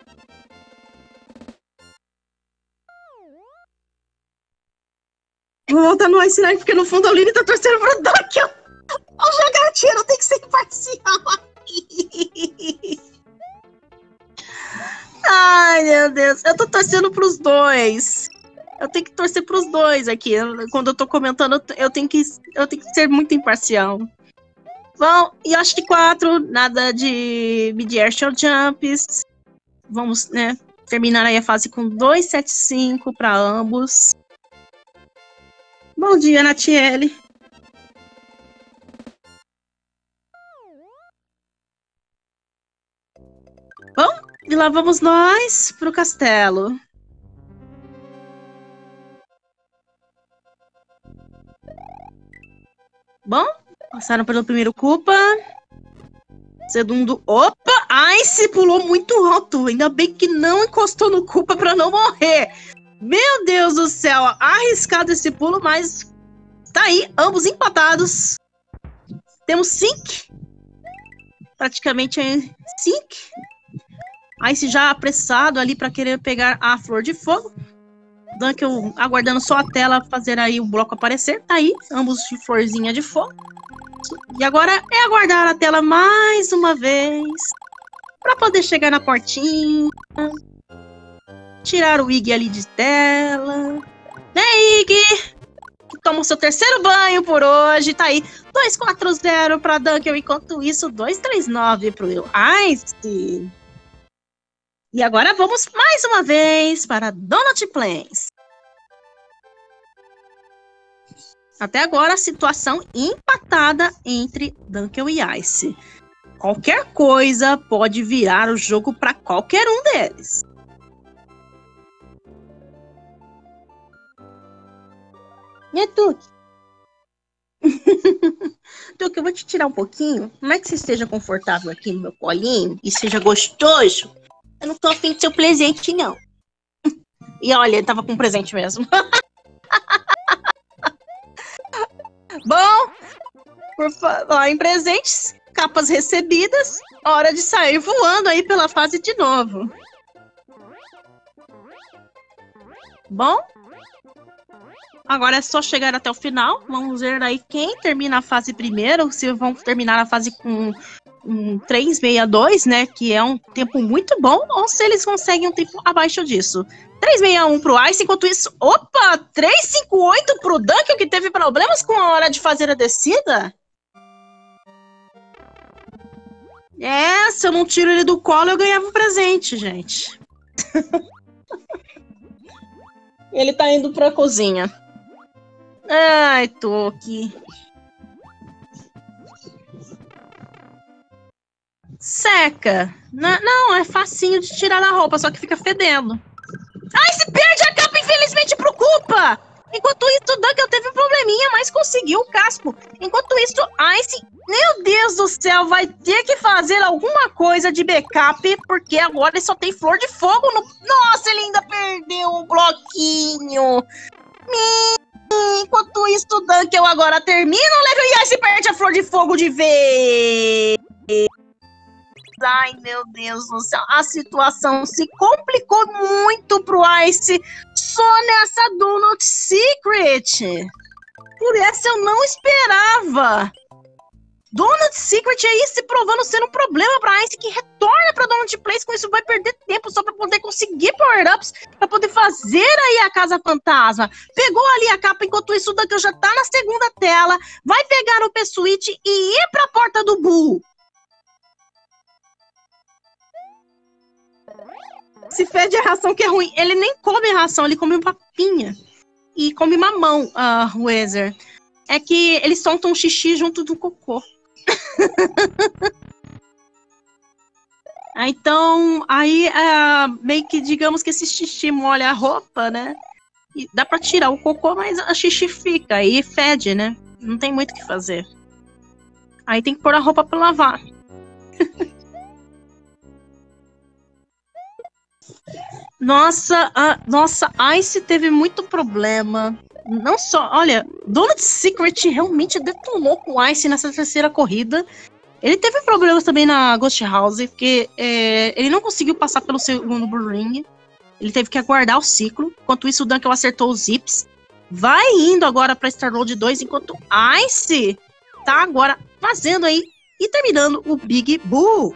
A: Vou voltar no Ice Nine, porque no fundo a Lily tá torcendo pro Dunkel. Ao jogar tiro, tem que ser imparcial aqui. Ai, meu Deus. Eu tô torcendo pros dois. Eu tenho que torcer pros dois aqui. Quando eu tô comentando, eu tenho que, eu tenho que ser muito imparcial. Bom, Yoshi quatro, nada de mid-air short jumps. Vamos, né, terminar aí a fase com dois sete cinco para ambos. Bom dia, Natiele. Bom, e lá vamos nós pro castelo. Bom, passaram pelo primeiro Koopa. Segundo, opa, Ice pulou muito alto. Ainda bem que não encostou no Koopa para não morrer. Meu Deus do céu, arriscado esse pulo, mas tá aí, ambos empatados. Temos Sync. Praticamente Sync. Ice já apressado ali para querer pegar a Flor de Fogo. Dunkel aguardando só a tela fazer aí o bloco aparecer. Tá aí, ambos de florzinha de fogo. E agora é aguardar a tela mais uma vez para poder chegar na portinha. Tirar o Iggy ali de tela. Né, Iggy? Que toma o seu terceiro banho por hoje. Tá aí, dois quatro zero para Dunkel. Enquanto isso, dois três nove para o Ice. E agora vamos mais uma vez para Donut Plains. Até agora, a situação empatada entre Dunkel e Ice. Qualquer coisa pode virar o jogo para qualquer um deles. E Tuki? Duque, eu vou te tirar um pouquinho. Como é que você esteja confortável aqui no meu colinho e seja gostoso? Eu não tô afim de seu presente, não. E olha, ele tava com um presente mesmo. Bom, por falar em presentes, capas recebidas, hora de sair voando aí pela fase de novo. Bom, agora é só chegar até o final. Vamos ver aí quem termina a fase primeiro, se vão terminar a fase com um três sessenta e dois, né, que é um tempo muito bom, ou se eles conseguem um tempo abaixo disso. três sessenta e um pro Ice, enquanto isso, opa, três cinquenta e oito pro Duncan, que teve problemas com a hora de fazer a descida. É, se eu não tiro ele do colo, eu ganhava um presente, gente. Ele tá indo pra cozinha. Ai, Toki. Seca. Não, não, é facinho de tirar da roupa, só que fica fedendo. Ai, se perde a capa, infelizmente, pro Koopa! Enquanto isso, o Duncan teve um probleminha, mas conseguiu o casco. Enquanto isso, Ice, meu Deus do céu, vai ter que fazer alguma coisa de backup, porque agora ele só tem flor de fogo no... Nossa, ele ainda perdeu um bloquinho. Enquanto isso, o Duncan agora termina o level e Ice perde a flor de fogo de vez. Ai, meu Deus do céu, a situação se complicou muito pro Ice só nessa Donut Secret. Por essa eu não esperava. Donut Secret aí se provando ser um problema pra Ice, que retorna pra Donut Place, com isso vai perder tempo só pra poder conseguir power-ups, pra poder fazer aí a Casa Fantasma. Pegou ali a capa, enquanto isso o Duncan já tá na segunda tela, vai pegar o P-Switch e ir pra porta do Bull. Se fede a ração que é ruim. Ele nem come ração, ele come papinha. E come mamão, uh, Weezer. É que eles soltam xixi junto do cocô. Então, aí, uh, meio que digamos que esse xixi molha a roupa, né? E dá pra tirar o cocô, mas a xixi fica. Aí fede, né? Não tem muito o que fazer. Aí tem que pôr a roupa pra lavar. Nossa, a, nossa, Ice teve muito problema. Não só, olha, Donut Secret realmente detonou com o Ice nessa terceira corrida. Ele teve problemas também na Ghost House, porque é, ele não conseguiu passar pelo segundo Bull Ring. Ele teve que aguardar o ciclo. Enquanto isso, o Duncan acertou os zips. Vai indo agora para Star Road dois, enquanto Ice tá agora fazendo aí e terminando o Big Bull.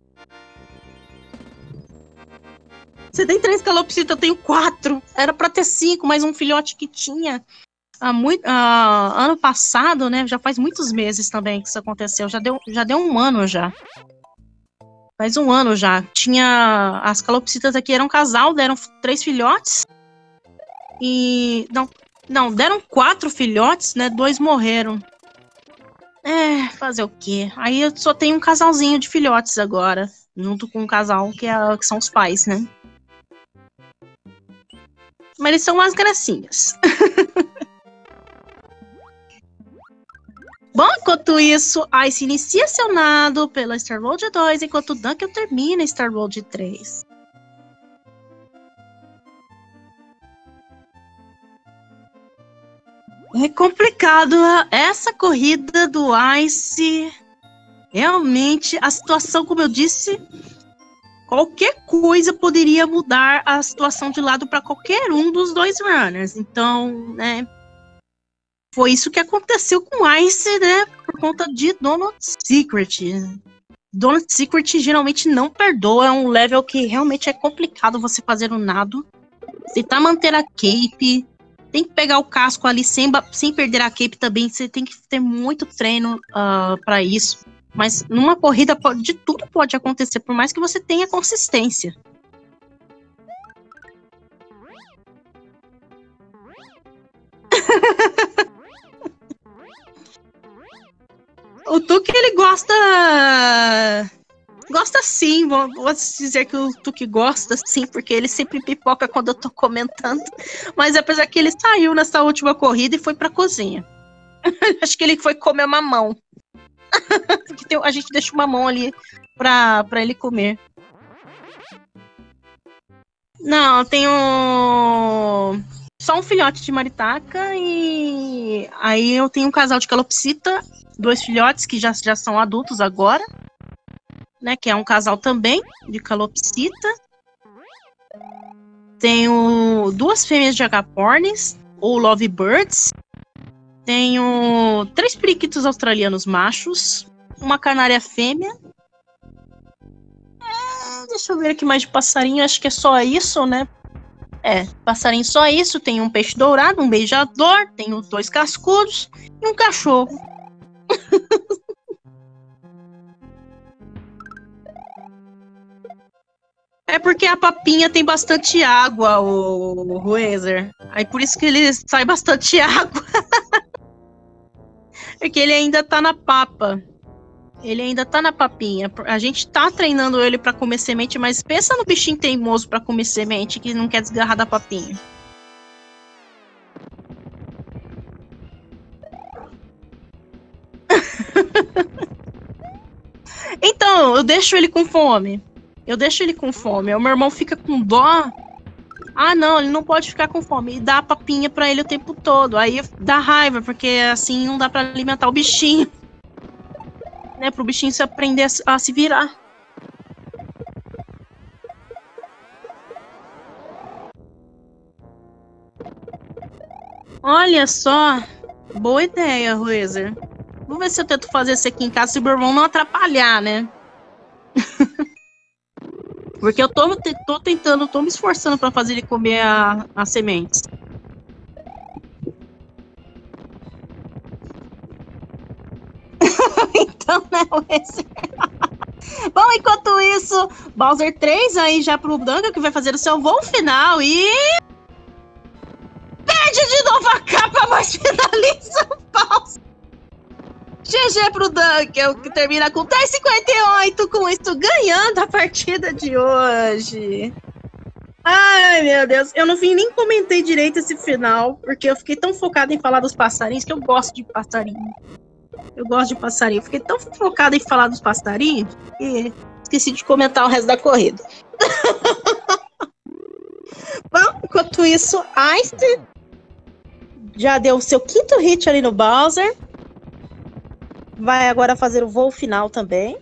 A: Você tem três calopsitas, eu tenho quatro. Era pra ter cinco, mas um filhote que tinha há muito, há, ano passado, né? Já faz muitos meses também que isso aconteceu. Já deu, já deu um ano já. Faz um ano já. Tinha... As calopsitas aqui eram um casal, deram três filhotes. E... Não, não, deram quatro filhotes, né? Dois morreram. É, fazer o quê? Aí eu só tenho um casalzinho de filhotes agora. Junto com um casal que, é, que são os pais, né? Mas eles são umas gracinhas. Bom, enquanto isso, Ice inicia seu nado pela Star Road dois, enquanto o Duncan termina Star Road três. É complicado essa corrida do Ice. Realmente, a situação, como eu disse... Qualquer coisa poderia mudar a situação de lado para qualquer um dos dois runners. Então, né, foi isso que aconteceu com o Ice, né, por conta de Donut Secret. Donut Secret geralmente não perdoa, é um level que realmente é complicado você fazer um nado. Tentar manter a cape, tem que pegar o casco ali sem, sem perder a cape também, você tem que ter muito treino uh, para isso. Mas numa corrida pode, de tudo pode acontecer, por mais que você tenha consistência. O Tuque, ele gosta... Gosta sim, vou, vou dizer que o Tuque gosta sim, porque ele sempre pipoca quando eu tô comentando. Mas apesar que ele saiu nessa última corrida e foi pra cozinha. Acho que ele foi comer mamão. Porque tem, a gente deixa uma mão ali pra, pra ele comer. Não, eu tenho só um filhote de maritaca e aí eu tenho um casal de calopsita, dois filhotes que já, já são adultos agora, né? Que é um casal também de calopsita. Tenho duas fêmeas de agapornis, ou lovebirds. Tenho três periquitos australianos machos, uma canária fêmea. É, deixa eu ver aqui mais de passarinho, acho que é só isso, né? É, passarinho só isso. Tem um peixe dourado, um beijador, tenho dois cascudos e um cachorro. É porque a papinha tem bastante água, o Ruezer. Aí por isso que ele sai bastante água. Porque ele ainda tá na papa. Ele ainda tá na papinha. A gente tá treinando ele pra comer semente, mas pensa no bichinho teimoso pra comer semente que não quer desgarrar da papinha. Então, eu deixo ele com fome. Eu deixo ele com fome. O meu irmão fica com dó. Ah, não, ele não pode ficar com fome. E dá a papinha pra ele o tempo todo. Aí dá raiva, porque assim não dá pra alimentar o bichinho. Né, pro bichinho se aprender a, a se virar. Olha só. Boa ideia, Ruezer. Vou ver se eu tento fazer isso aqui em casa, se o meu irmão não atrapalhar, né? Porque eu tô, tô tentando, tô me esforçando pra fazer ele comer a, as sementes. Então, né, Wesley? Bom, enquanto isso, Bowser três aí já pro Duncan, que vai fazer o seu voo final e... perde de novo a capa, mas finaliza o Bowser. G G pro Duncan, que termina com dez cinquenta e oito, com isso ganhando a partida de hoje. Ai, meu Deus, eu no fim nem comentei direito esse final, porque eu fiquei tão focada em falar dos passarinhos, que eu gosto de passarinho. Eu gosto de passarinho. Fiquei tão focada em falar dos passarinhos que esqueci de comentar o resto da corrida. Bom, enquanto isso, Ice já deu o seu quinto hit ali no Bowser. Vai agora fazer o voo final também.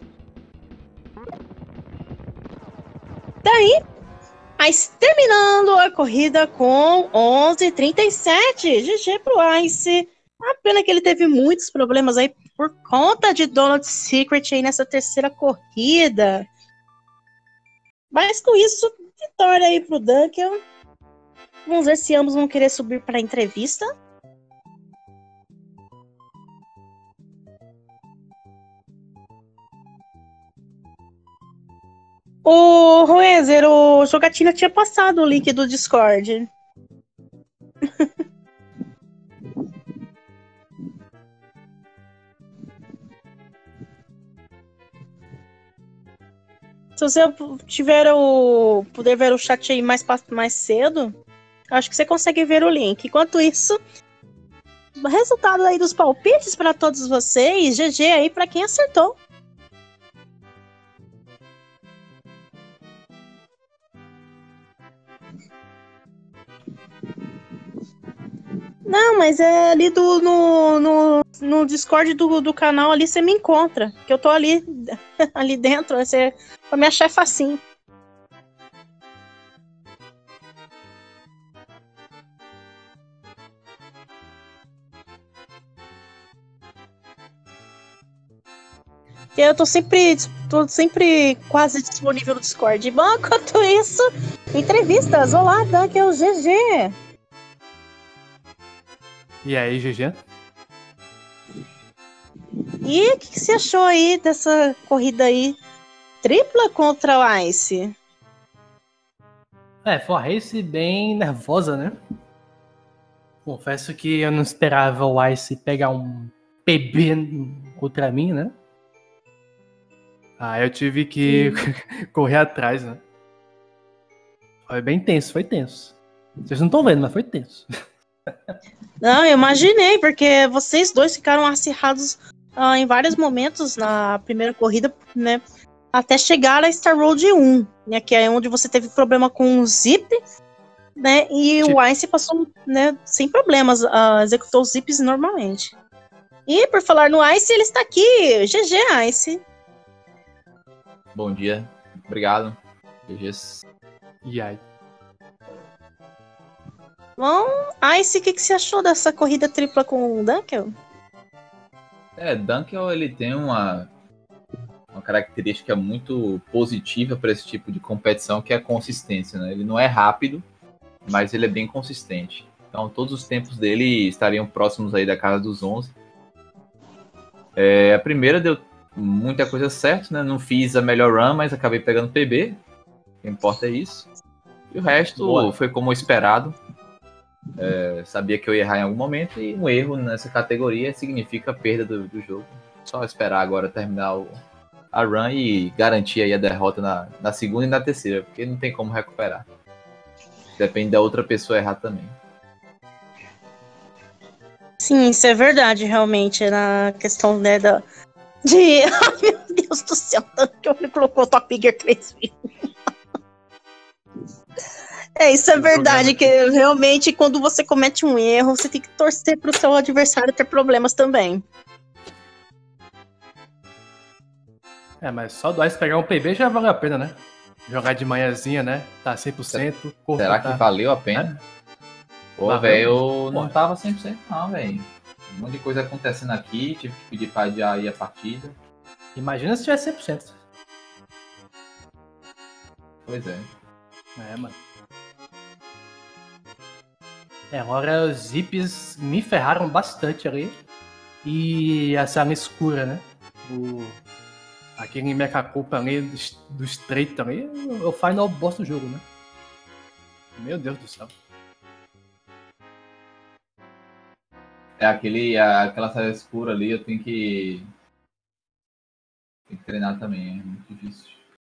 A: Daí, Ice terminando a corrida com onze trinta e sete. G G pro Ice. A pena que ele teve muitos problemas aí por conta de Donut Secret aí nessa terceira corrida. Mas com isso, vitória aí pro Duncan. Vamos ver se ambos vão querer subir para a entrevista. O Roezer, o Jogatina tinha passado o link do Discord. Se você tiver o poder ver o chat aí mais, mais cedo, acho que você consegue ver o link. Enquanto isso, resultado aí dos palpites para todos vocês. G G aí para quem acertou. Não, mas é ali do, no, no, no Discord do, do canal ali você me encontra. Que eu tô ali, ali dentro. Você vai me achar facinho. Eu tô sempre, tô sempre quase disponível no Discord. Bom, enquanto isso, entrevistas. Olá, Dunk, é o G G.
B: E aí, G G?
A: E o que, que você achou aí dessa corrida aí? Tripla contra o Ice?
B: É, foi uma race bem nervosa, né? Confesso que eu não esperava o Ice pegar um P B contra mim, né? Ah, eu tive que correr atrás, né? Foi bem tenso, foi tenso. Vocês não estão vendo, mas foi tenso.
A: Não, eu imaginei, porque vocês dois ficaram acirrados ah, em vários momentos na primeira corrida, né? Até chegar a Star Road um, né? Que é onde você teve problema com o Zip, né? E
B: Tipo.
A: o Ice passou, né? Sem problemas, uh, executou os Zips normalmente. E por falar no Ice, ele está aqui. G G, Ice.
C: Bom dia. Obrigado. G G.
B: E aí?
A: Bom, Ice, o que, que você achou dessa corrida tripla com o Dunkel?
C: É, Dunkel, ele tem uma, uma característica muito positiva para esse tipo de competição, que é a consistência, né? Ele não é rápido, mas ele é bem consistente. Então, todos os tempos dele estariam próximos aí da casa dos onze. É, a primeira deu muita coisa certa, né? Não fiz a melhor run, mas acabei pegando P B. O que importa é isso. E o resto Boa. foi como esperado. É, sabia que eu ia errar em algum momento, e um erro nessa categoria significa perda do, do jogo. Só esperar agora terminar o, a run e garantir aí a derrota na, na segunda e na terceira, porque não tem como recuperar. Depende da outra pessoa errar também.
A: Sim, isso é verdade, realmente, na questão, né, da... de... Ai, meu Deus do céu, tanto que ele colocou o Top Gear três mil. É, isso é verdade, que realmente quando você comete um erro, você tem que torcer pro seu adversário ter problemas também.
B: É, mas só do Ice pegar um P B já valeu a pena, né? Jogar de manhãzinha, né? Tá cem por cento.
C: Será
B: tá...
C: que valeu a pena? É? Pô, velho, eu não tava cem por cento não, velho. Um monte de coisa acontecendo aqui, tive que pedir pra adiar aí a partida.
B: Imagina se tivesse cem por cento.
C: Pois é.
B: É, mano. É, agora os zips me ferraram bastante ali. E essa arma escura, né? O... Aquele mecha culpa ali do Straight ali é o final boss do jogo, né? Meu Deus do céu.
C: É aquele, aquela saia escura ali, eu tenho que... Tem que treinar também, é muito difícil.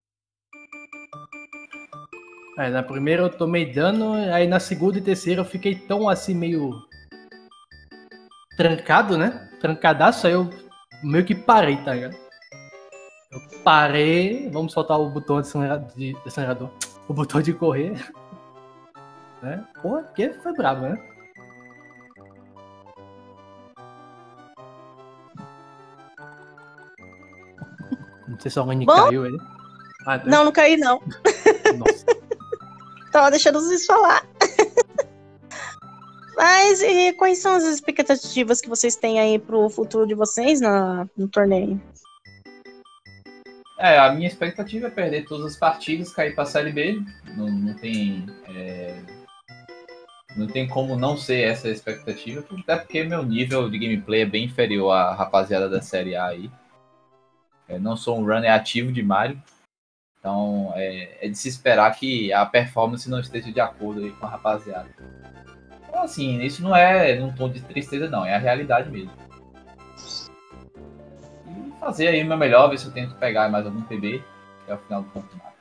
B: Aí na primeira eu tomei dano, aí na segunda e terceira eu fiquei tão assim meio trancado, né? Trancadaço, aí eu meio que parei, tá ligado? Eu parei, vamos soltar o botão de acelerador, o botão de correr, né? Porra, que foi brabo, né? Não sei se alguém caiu ele.
A: Ah, né? Não, não caí não.
B: Nossa.
A: Tava deixando vocês falar. Mas e quais são as expectativas que vocês têm aí pro futuro de vocês na, no torneio?
C: É, a minha expectativa é perder todas as partidas, cair pra Série B. Não, não tem... É... Não tem como não ser essa a expectativa, até porque meu nível de gameplay é bem inferior à rapaziada da Série A aí. Eu não sou um runner ativo de Mario. Então, é, é de se esperar que a performance não esteja de acordo aí com a rapaziada. Então, assim, isso não é num tom de tristeza, não. É a realidade mesmo. E fazer aí o meu melhor, ver se eu tento pegar mais algum P B até o final do campeonato.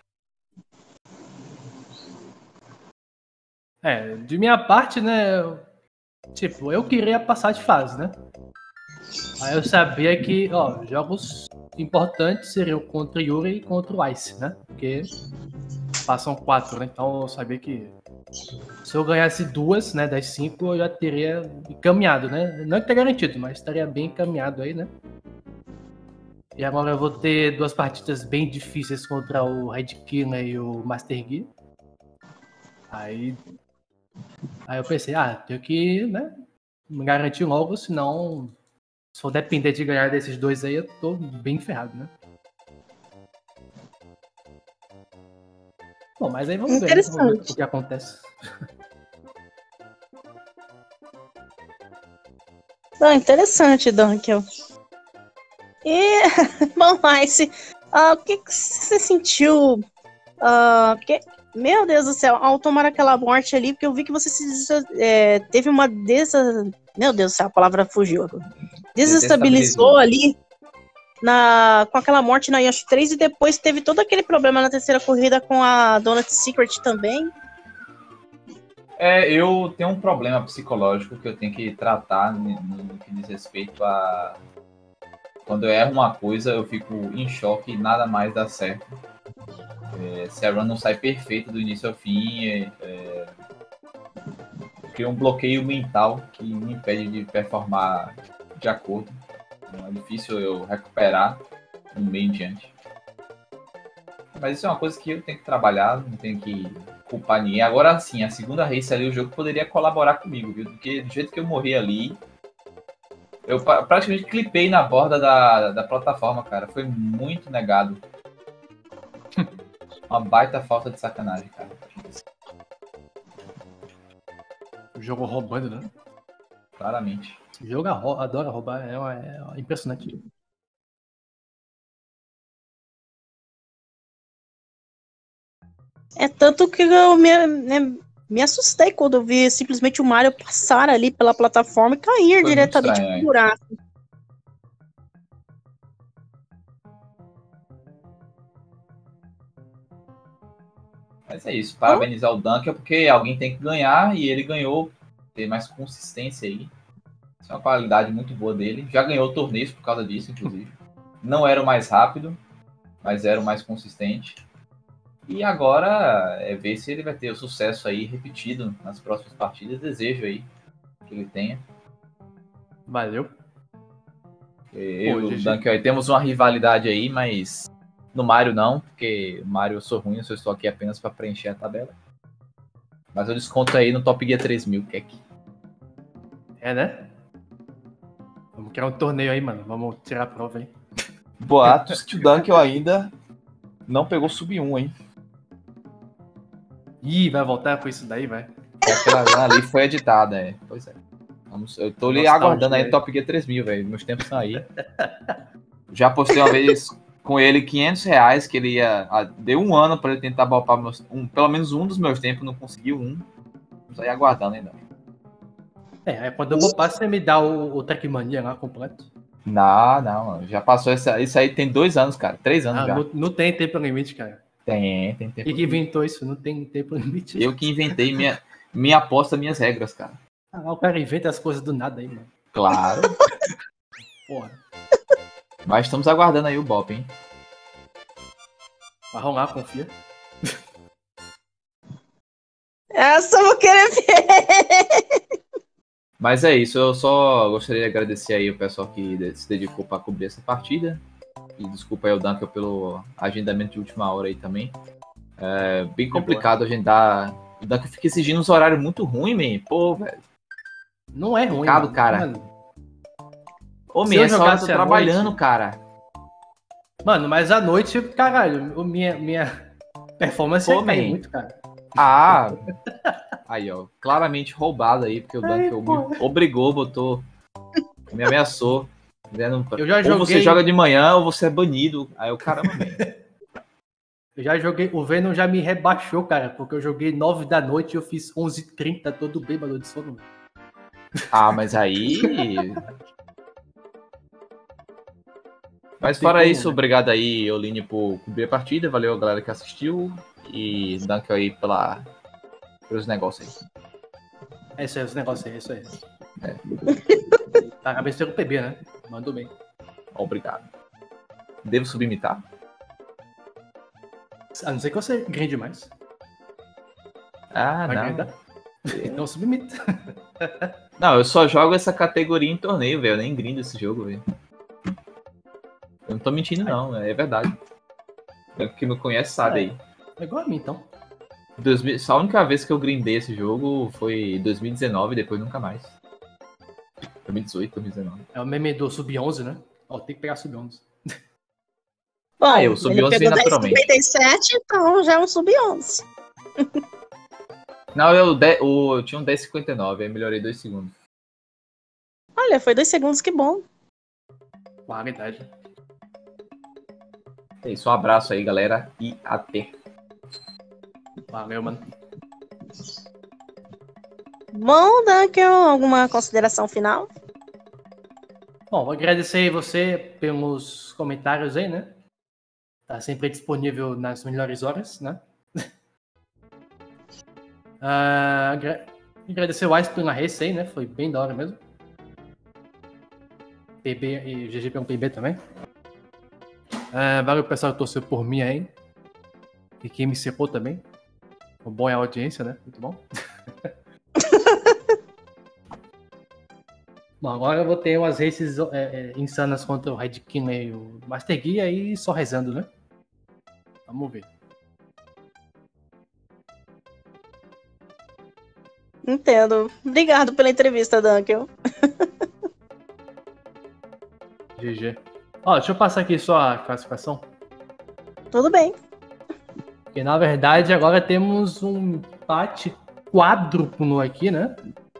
B: É, de minha parte, né, eu, tipo, eu queria passar de fase, né? Aí eu sabia que, ó, jogos importantes seriam contra Yuri e contra o Ice, né? Porque passam quatro, né? Então eu sabia que se eu ganhasse duas, né, das cinco, eu já teria encaminhado, né? Não é que tá garantido, mas estaria bem encaminhado aí, né? E agora eu vou ter duas partidas bem difíceis contra o Red Killer e o Master Gear. Aí, aí eu pensei, ah, tenho que, né, me garantir logo, senão, se for depender de ganhar desses dois aí, eu tô bem ferrado, né? Bom, mas aí vamos ver, né, vamos ver o que acontece.
A: Ah, interessante, Dunkel. E, bom, Ice, uh, o que, que você sentiu? Uh, que, meu Deus do céu, ao tomar aquela morte ali, porque eu vi que você se, é, teve uma dessa. Meu Deus do céu, a palavra fugiu agora. Desestabilizou ali na, com aquela morte na Yoshi três e depois teve todo aquele problema na terceira corrida com a Donut Secret também.
C: É, eu tenho um problema psicológico que eu tenho que tratar no, no que diz respeito a Quando eu erro uma coisa, eu fico em choque e nada mais dá certo. É, se a run não sai perfeita do início ao fim, é, é, cria um bloqueio mental que me impede de performar de acordo. Então, é difícil eu recuperar no meio em diante. Mas isso é uma coisa que eu tenho que trabalhar, não tenho que culpar ninguém. Agora sim, a segunda race ali, o jogo poderia colaborar comigo, viu? Porque do jeito que eu morri ali, eu praticamente clipei na borda da, da plataforma, cara. Foi muito negado. Uma baita falta de sacanagem, cara.
B: O jogo roubando, né?
C: Claramente.
B: O jogo adora roubar, é, uma, é uma impressionante.
A: É tanto que eu me, né, me assustei quando eu vi simplesmente o Mario passar ali pela plataforma e cair
C: Foi
A: diretamente
C: estranho,
A: no buraco.
C: Mas é isso, parabenizar o Dunker porque alguém tem que ganhar e ele ganhou, ter mais consistência aí. Isso é uma qualidade muito boa dele. Já ganhou torneios por causa disso, inclusive. Não era o mais rápido, mas era o mais consistente. E agora é ver se ele vai ter o sucesso aí repetido nas próximas partidas. Desejo aí que ele tenha.
B: Valeu.
C: Eu
B: Pô,
C: e o Dunker temos uma rivalidade aí, mas no Mario não, porque no Mario eu sou ruim, eu só estou aqui apenas para preencher a tabela. Mas eu desconto aí no Top Gear três mil, que é aqui.
B: É, né? Vamos criar um torneio aí, mano. Vamos tirar a prova aí.
C: Boatos que o Dunker ainda não pegou sub um, hein?
B: Ih, vai voltar com isso daí, vai.
C: Aquela run ali foi editada, é. Pois é. Vamos, eu tô ali
B: Nostalgia,
C: aguardando aí
B: aí.
C: no Top Gear três mil, velho. Meus tempos são aí. Já postei uma vez com ele quinhentos reais, que ele ia... Ah, deu um ano pra ele tentar balpar meus, um, pelo menos um dos meus tempos, não conseguiu um. Estamos aí aguardando ainda.
B: É, aí quando eu vou passar, você me dá o, o Trackmania lá completo.
C: Não, não. Já passou essa... Isso aí tem dois anos, cara. Três anos
B: Ah,
C: já.
B: não, não tem tempo limite, cara.
C: Tem, tem tempo.
B: Quem que inventou isso? Não tem tempo limite.
C: Eu que inventei minha, minha aposta, minhas regras, cara.
B: Ah, o cara inventa as coisas do nada aí, mano.
C: Claro.
B: Porra.
C: Mas estamos aguardando aí o Bop, hein?
B: Vai rolar, confia.
A: Essa eu vou querer ver.
C: Mas é isso, eu só gostaria de agradecer aí o pessoal que se dedicou para cobrir essa partida. E desculpa aí o Dunker pelo agendamento de última hora aí também. É bem complicado agendar. O Dunker fica exigindo uns horários muito ruins, man. Pô, velho.
B: Não é ruim,
C: Complicado,
B: mano.
C: cara.
B: Mano,
C: Ô,
B: se
C: man,
B: eu
C: essa hora eu tô
B: jogasse à
C: trabalhando,
B: noite-
C: cara.
B: mano, mas à noite, caralho, o- minha, minha performance
C: Pô,
B: ia cair
C: man.
B: muito, cara.
C: Ah, aí, ó. Claramente roubado aí, porque o
B: Ai,
C: Dunker
B: pô.
C: me obrigou, botou. Me ameaçou. Dizendo,
B: Eu já
C: ou
B: joguei-
C: você joga de manhã ou você é banido. Aí o caramba, man.
B: Eu já joguei, o Venom já me rebaixou, cara, porque eu joguei nove da noite e eu fiz onze e trinta, todo bêbado de sono.
C: Ah, mas aí. Mas
B: Tem
C: fora
B: como,
C: isso,
B: né?
C: obrigado aí, Oline, por cobrir a partida. Valeu a galera que assistiu. E Dunker aí pela, pelos negócios aí.
B: É isso aí, esse negócio aí, é isso aí.
C: É.
B: Parabéns pelo P B, né? Mandou bem.
C: Obrigado. Devo submitar?
B: A não ser que você grinde mais.
C: Ah,
B: Vai
C: não.
B: grindar? Então submita.
C: Não, eu só jogo essa categoria em torneio, velho. Eu nem grindo esse jogo, velho. Eu não tô mentindo, não. É verdade. Quem me conhece sabe aí.
B: É igual a mim, então.
C: dois mil Só a única vez que eu grindei esse jogo foi em dois mil e dezenove, depois nunca mais. dois mil e dezoito, dois mil e dezenove.
B: É o meme do sub onze, né? Ó, tem que pegar sub onze.
A: Bom,
C: Ah, eu subi
A: ele
C: onze
A: pegou
C: naturalmente.
A: dez cinquenta e sete, então já é um sub onze.
C: Não, eu, de, o, eu tinha um dez cinquenta e nove, aí melhorei dois segundos.
A: Olha, foi dois segundos, que bom.
B: Qualidade.
C: É isso, um abraço aí, galera, e até.
B: Valeu, mano.
A: Bom, Dunkel, alguma consideração final?
B: Bom, vou agradecer aí você pelos comentários aí, né? Tá sempre disponível nas melhores horas, né? Ah, agra- agradecer o Ice pela race aí, né? Foi bem da hora mesmo. P B e G G P um P B também. É, valeu o pessoal que torceu por mim aí. E quem me secou também. O bom é a audiência, né? Muito bom. Bom, agora eu vou ter umas races é, é, insanas contra o Red King e o Master Yi aí só rezando, né? Vamos ver.
A: Entendo. Obrigado pela entrevista, Dunkel.
B: G G. Ó, deixa eu passar aqui só a classificação.
A: Tudo bem.
B: Porque na verdade agora temos um empate quádruplo aqui, né?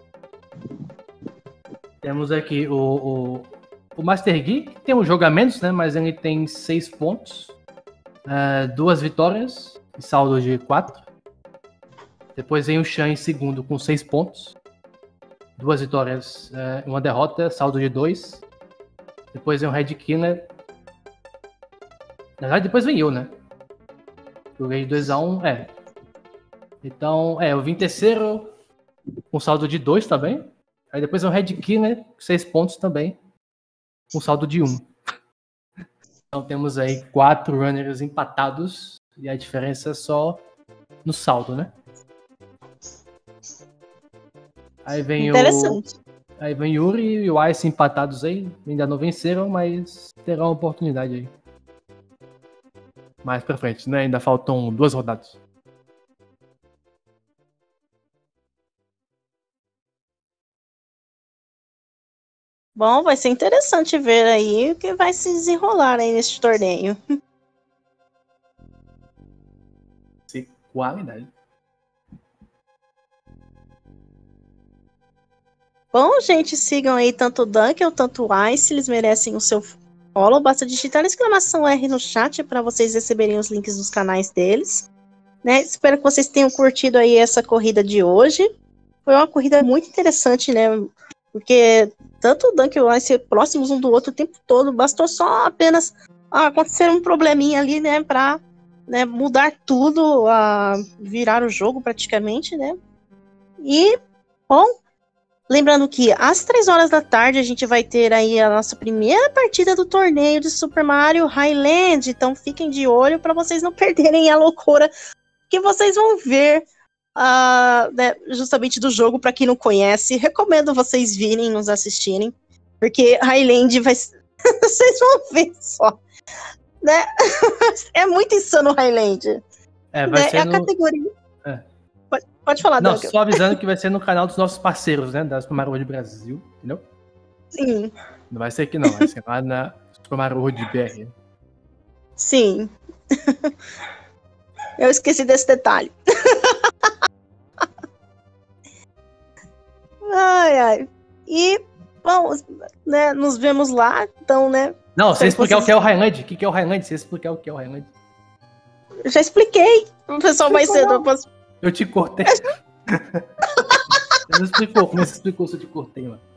B: Temos aqui o, o, o Master Yi, que tem um jogo a menos, né? Mas ele tem seis pontos, uh, duas vitórias e saldo de quatro. Depois vem o Shan em segundo com seis pontos, duas vitórias e uh, uma derrota, saldo de dois. Depois vem o Red Killer. Na verdade, depois vem eu, né? Joguei de dois a um, é. Então, é, eu vim terceiro com saldo de dois também. Aí depois é o Red Killer, seis pontos também, com saldo de um. Então temos aí quatro runners empatados e a diferença é só no saldo, né? Aí vem
A: Interessante.
B: o aí vem Yuri e o Ice empatados aí, ainda não venceram, mas terão uma oportunidade aí. Mais pra frente, né? Ainda faltam duas rodadas.
A: Bom, vai ser interessante ver aí o que vai se desenrolar aí neste torneio.
B: Sim, qualidade.
A: Bom, gente, sigam aí tanto o Dunkel, tanto o Ice, eles merecem o seu follow. Basta digitar a exclamação R no chat para vocês receberem os links dos canais deles. Né? Espero que vocês tenham curtido aí essa corrida de hoje. Foi uma corrida muito interessante, né? Porque tanto o Dunkel e o Ice próximos um do outro o tempo todo, bastou só apenas ah, acontecer um probleminha ali, né, para né, mudar tudo, ah, virar o jogo praticamente, né? E, bom, lembrando que às três horas da tarde a gente vai ter aí a nossa primeira partida do torneio de Super Mario Highland, então fiquem de olho para vocês não perderem a loucura que vocês vão ver Uh, né, justamente do jogo, para quem não conhece, recomendo vocês virem nos assistirem, porque Highland vai vocês vão ver só, né? É muito insano Highland.
B: É, vai
A: né?
B: ser
A: É a
B: no...
A: categoria.
B: É.
A: Pode, pode falar,
B: Não,
A: Dunkel.
B: só avisando que vai ser no canal dos nossos parceiros, né? Da Super Mario World Brasil, entendeu?
A: Sim.
B: Não vai ser aqui não, vai ser lá na Super Mario World B R.
A: Sim. Eu esqueci desse detalhe. Ai, ai. E, bom, né, nos vemos lá, então, né?
B: Não, você explicar
A: vocês...
B: o que é o Highland. O que é o Highland? Você explicar o que é o Highland.
A: Eu já expliquei pro pessoal mais cedo. Eu, posso...
B: eu te cortei. Você não explicou. Como você explicou se eu te cortei, mano?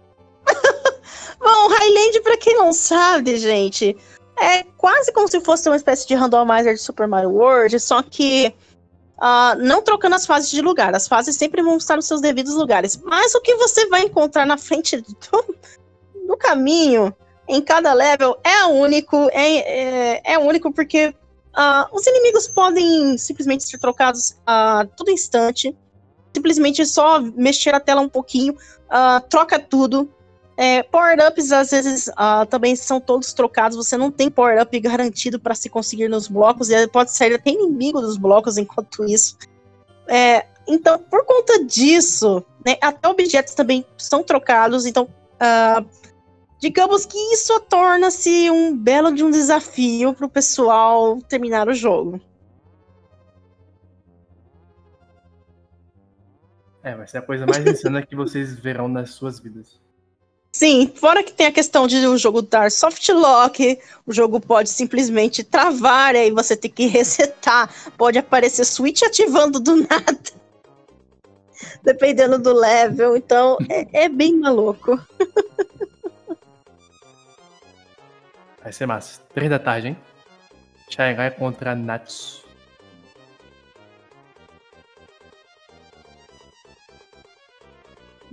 A: Bom, Highland, pra quem não sabe, gente, é quase como se fosse uma espécie de randomizer de Super Mario World, só que Uh, não trocando as fases de lugar. As fases sempre vão estar nos seus devidos lugares. Mas o que você vai encontrar na frente do, do caminho, em cada level, é único. É, é, é único porque uh, os inimigos podem simplesmente ser trocados a todo instante. Simplesmente só mexer a tela um pouquinho, uh, troca tudo. É, power-ups, às vezes, uh, também são todos trocados. Você não tem power-up garantido para se conseguir nos blocos. E pode sair até inimigo dos blocos enquanto isso. É, então, por conta disso, né, até objetos também são trocados. Então, uh, digamos que isso torna-se um belo de um desafio para o pessoal terminar o jogo.
B: É, vai ser a coisa mais insana que vocês verão nas suas vidas.
A: Sim, fora que tem a questão de o jogo dar soft lock, o jogo pode simplesmente travar, aí você tem que resetar, pode aparecer switch ativando do nada, dependendo do level, então é, é bem maluco.
B: Vai ser massa. Três da tarde, hein? Shairai contra Natsu.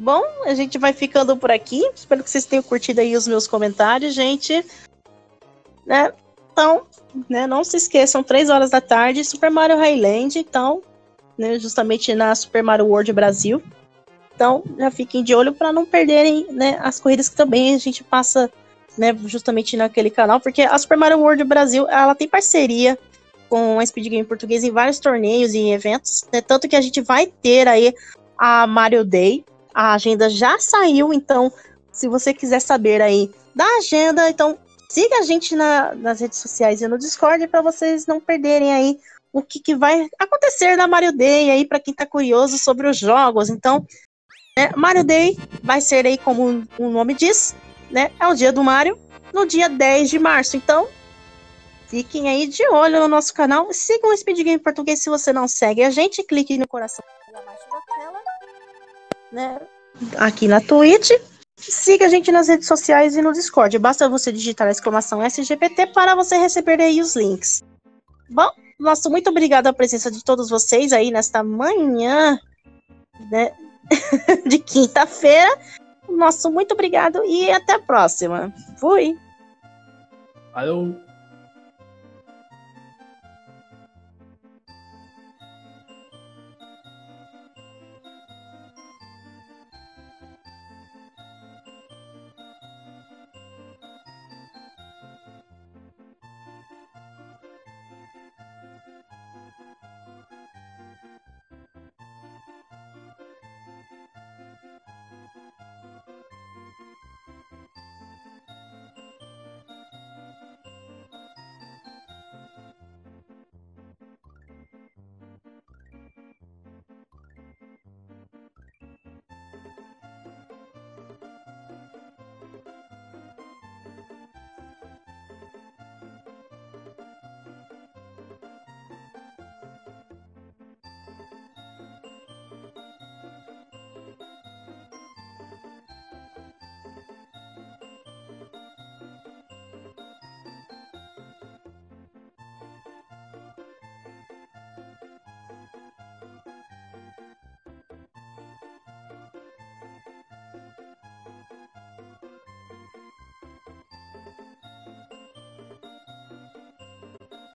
A: Bom, a gente vai ficando por aqui. Espero que vocês tenham curtido aí os meus comentários, gente. Né? Então, né, não se esqueçam, três horas da tarde, Super Mario Highland, então, né, justamente na Super Mario World Brasil. Então, já fiquem de olho para não perderem, né, as corridas que também a gente passa, né, justamente naquele canal, porque a Super Mario World Brasil, ela tem parceria com a Speed Game Português em vários torneios e eventos, né, tanto que a gente vai ter aí a Mario Day, a agenda já saiu, então, se você quiser saber aí da agenda, então, siga a gente na, nas redes sociais e no Discord para vocês não perderem aí o que, que vai acontecer na Mario Day aí, para quem tá curioso sobre os jogos. Então, né, Mario Day vai ser aí, como o nome diz, né, é o dia do Mario, no dia dez de março. Então, fiquem aí de olho no nosso canal. Sigam o Speed Game Português se você não segue a gente. Clique no coração abaixo da tela, né, aqui na Twitch. Siga a gente nas redes sociais e no Discord. Basta você digitar a exclamação S G P T para você receber aí os links. Bom, nosso muito obrigado à presença de todos vocês aí nesta manhã, né, de quinta-feira. Nosso muito obrigado e até a próxima. Fui!
B: Valeu!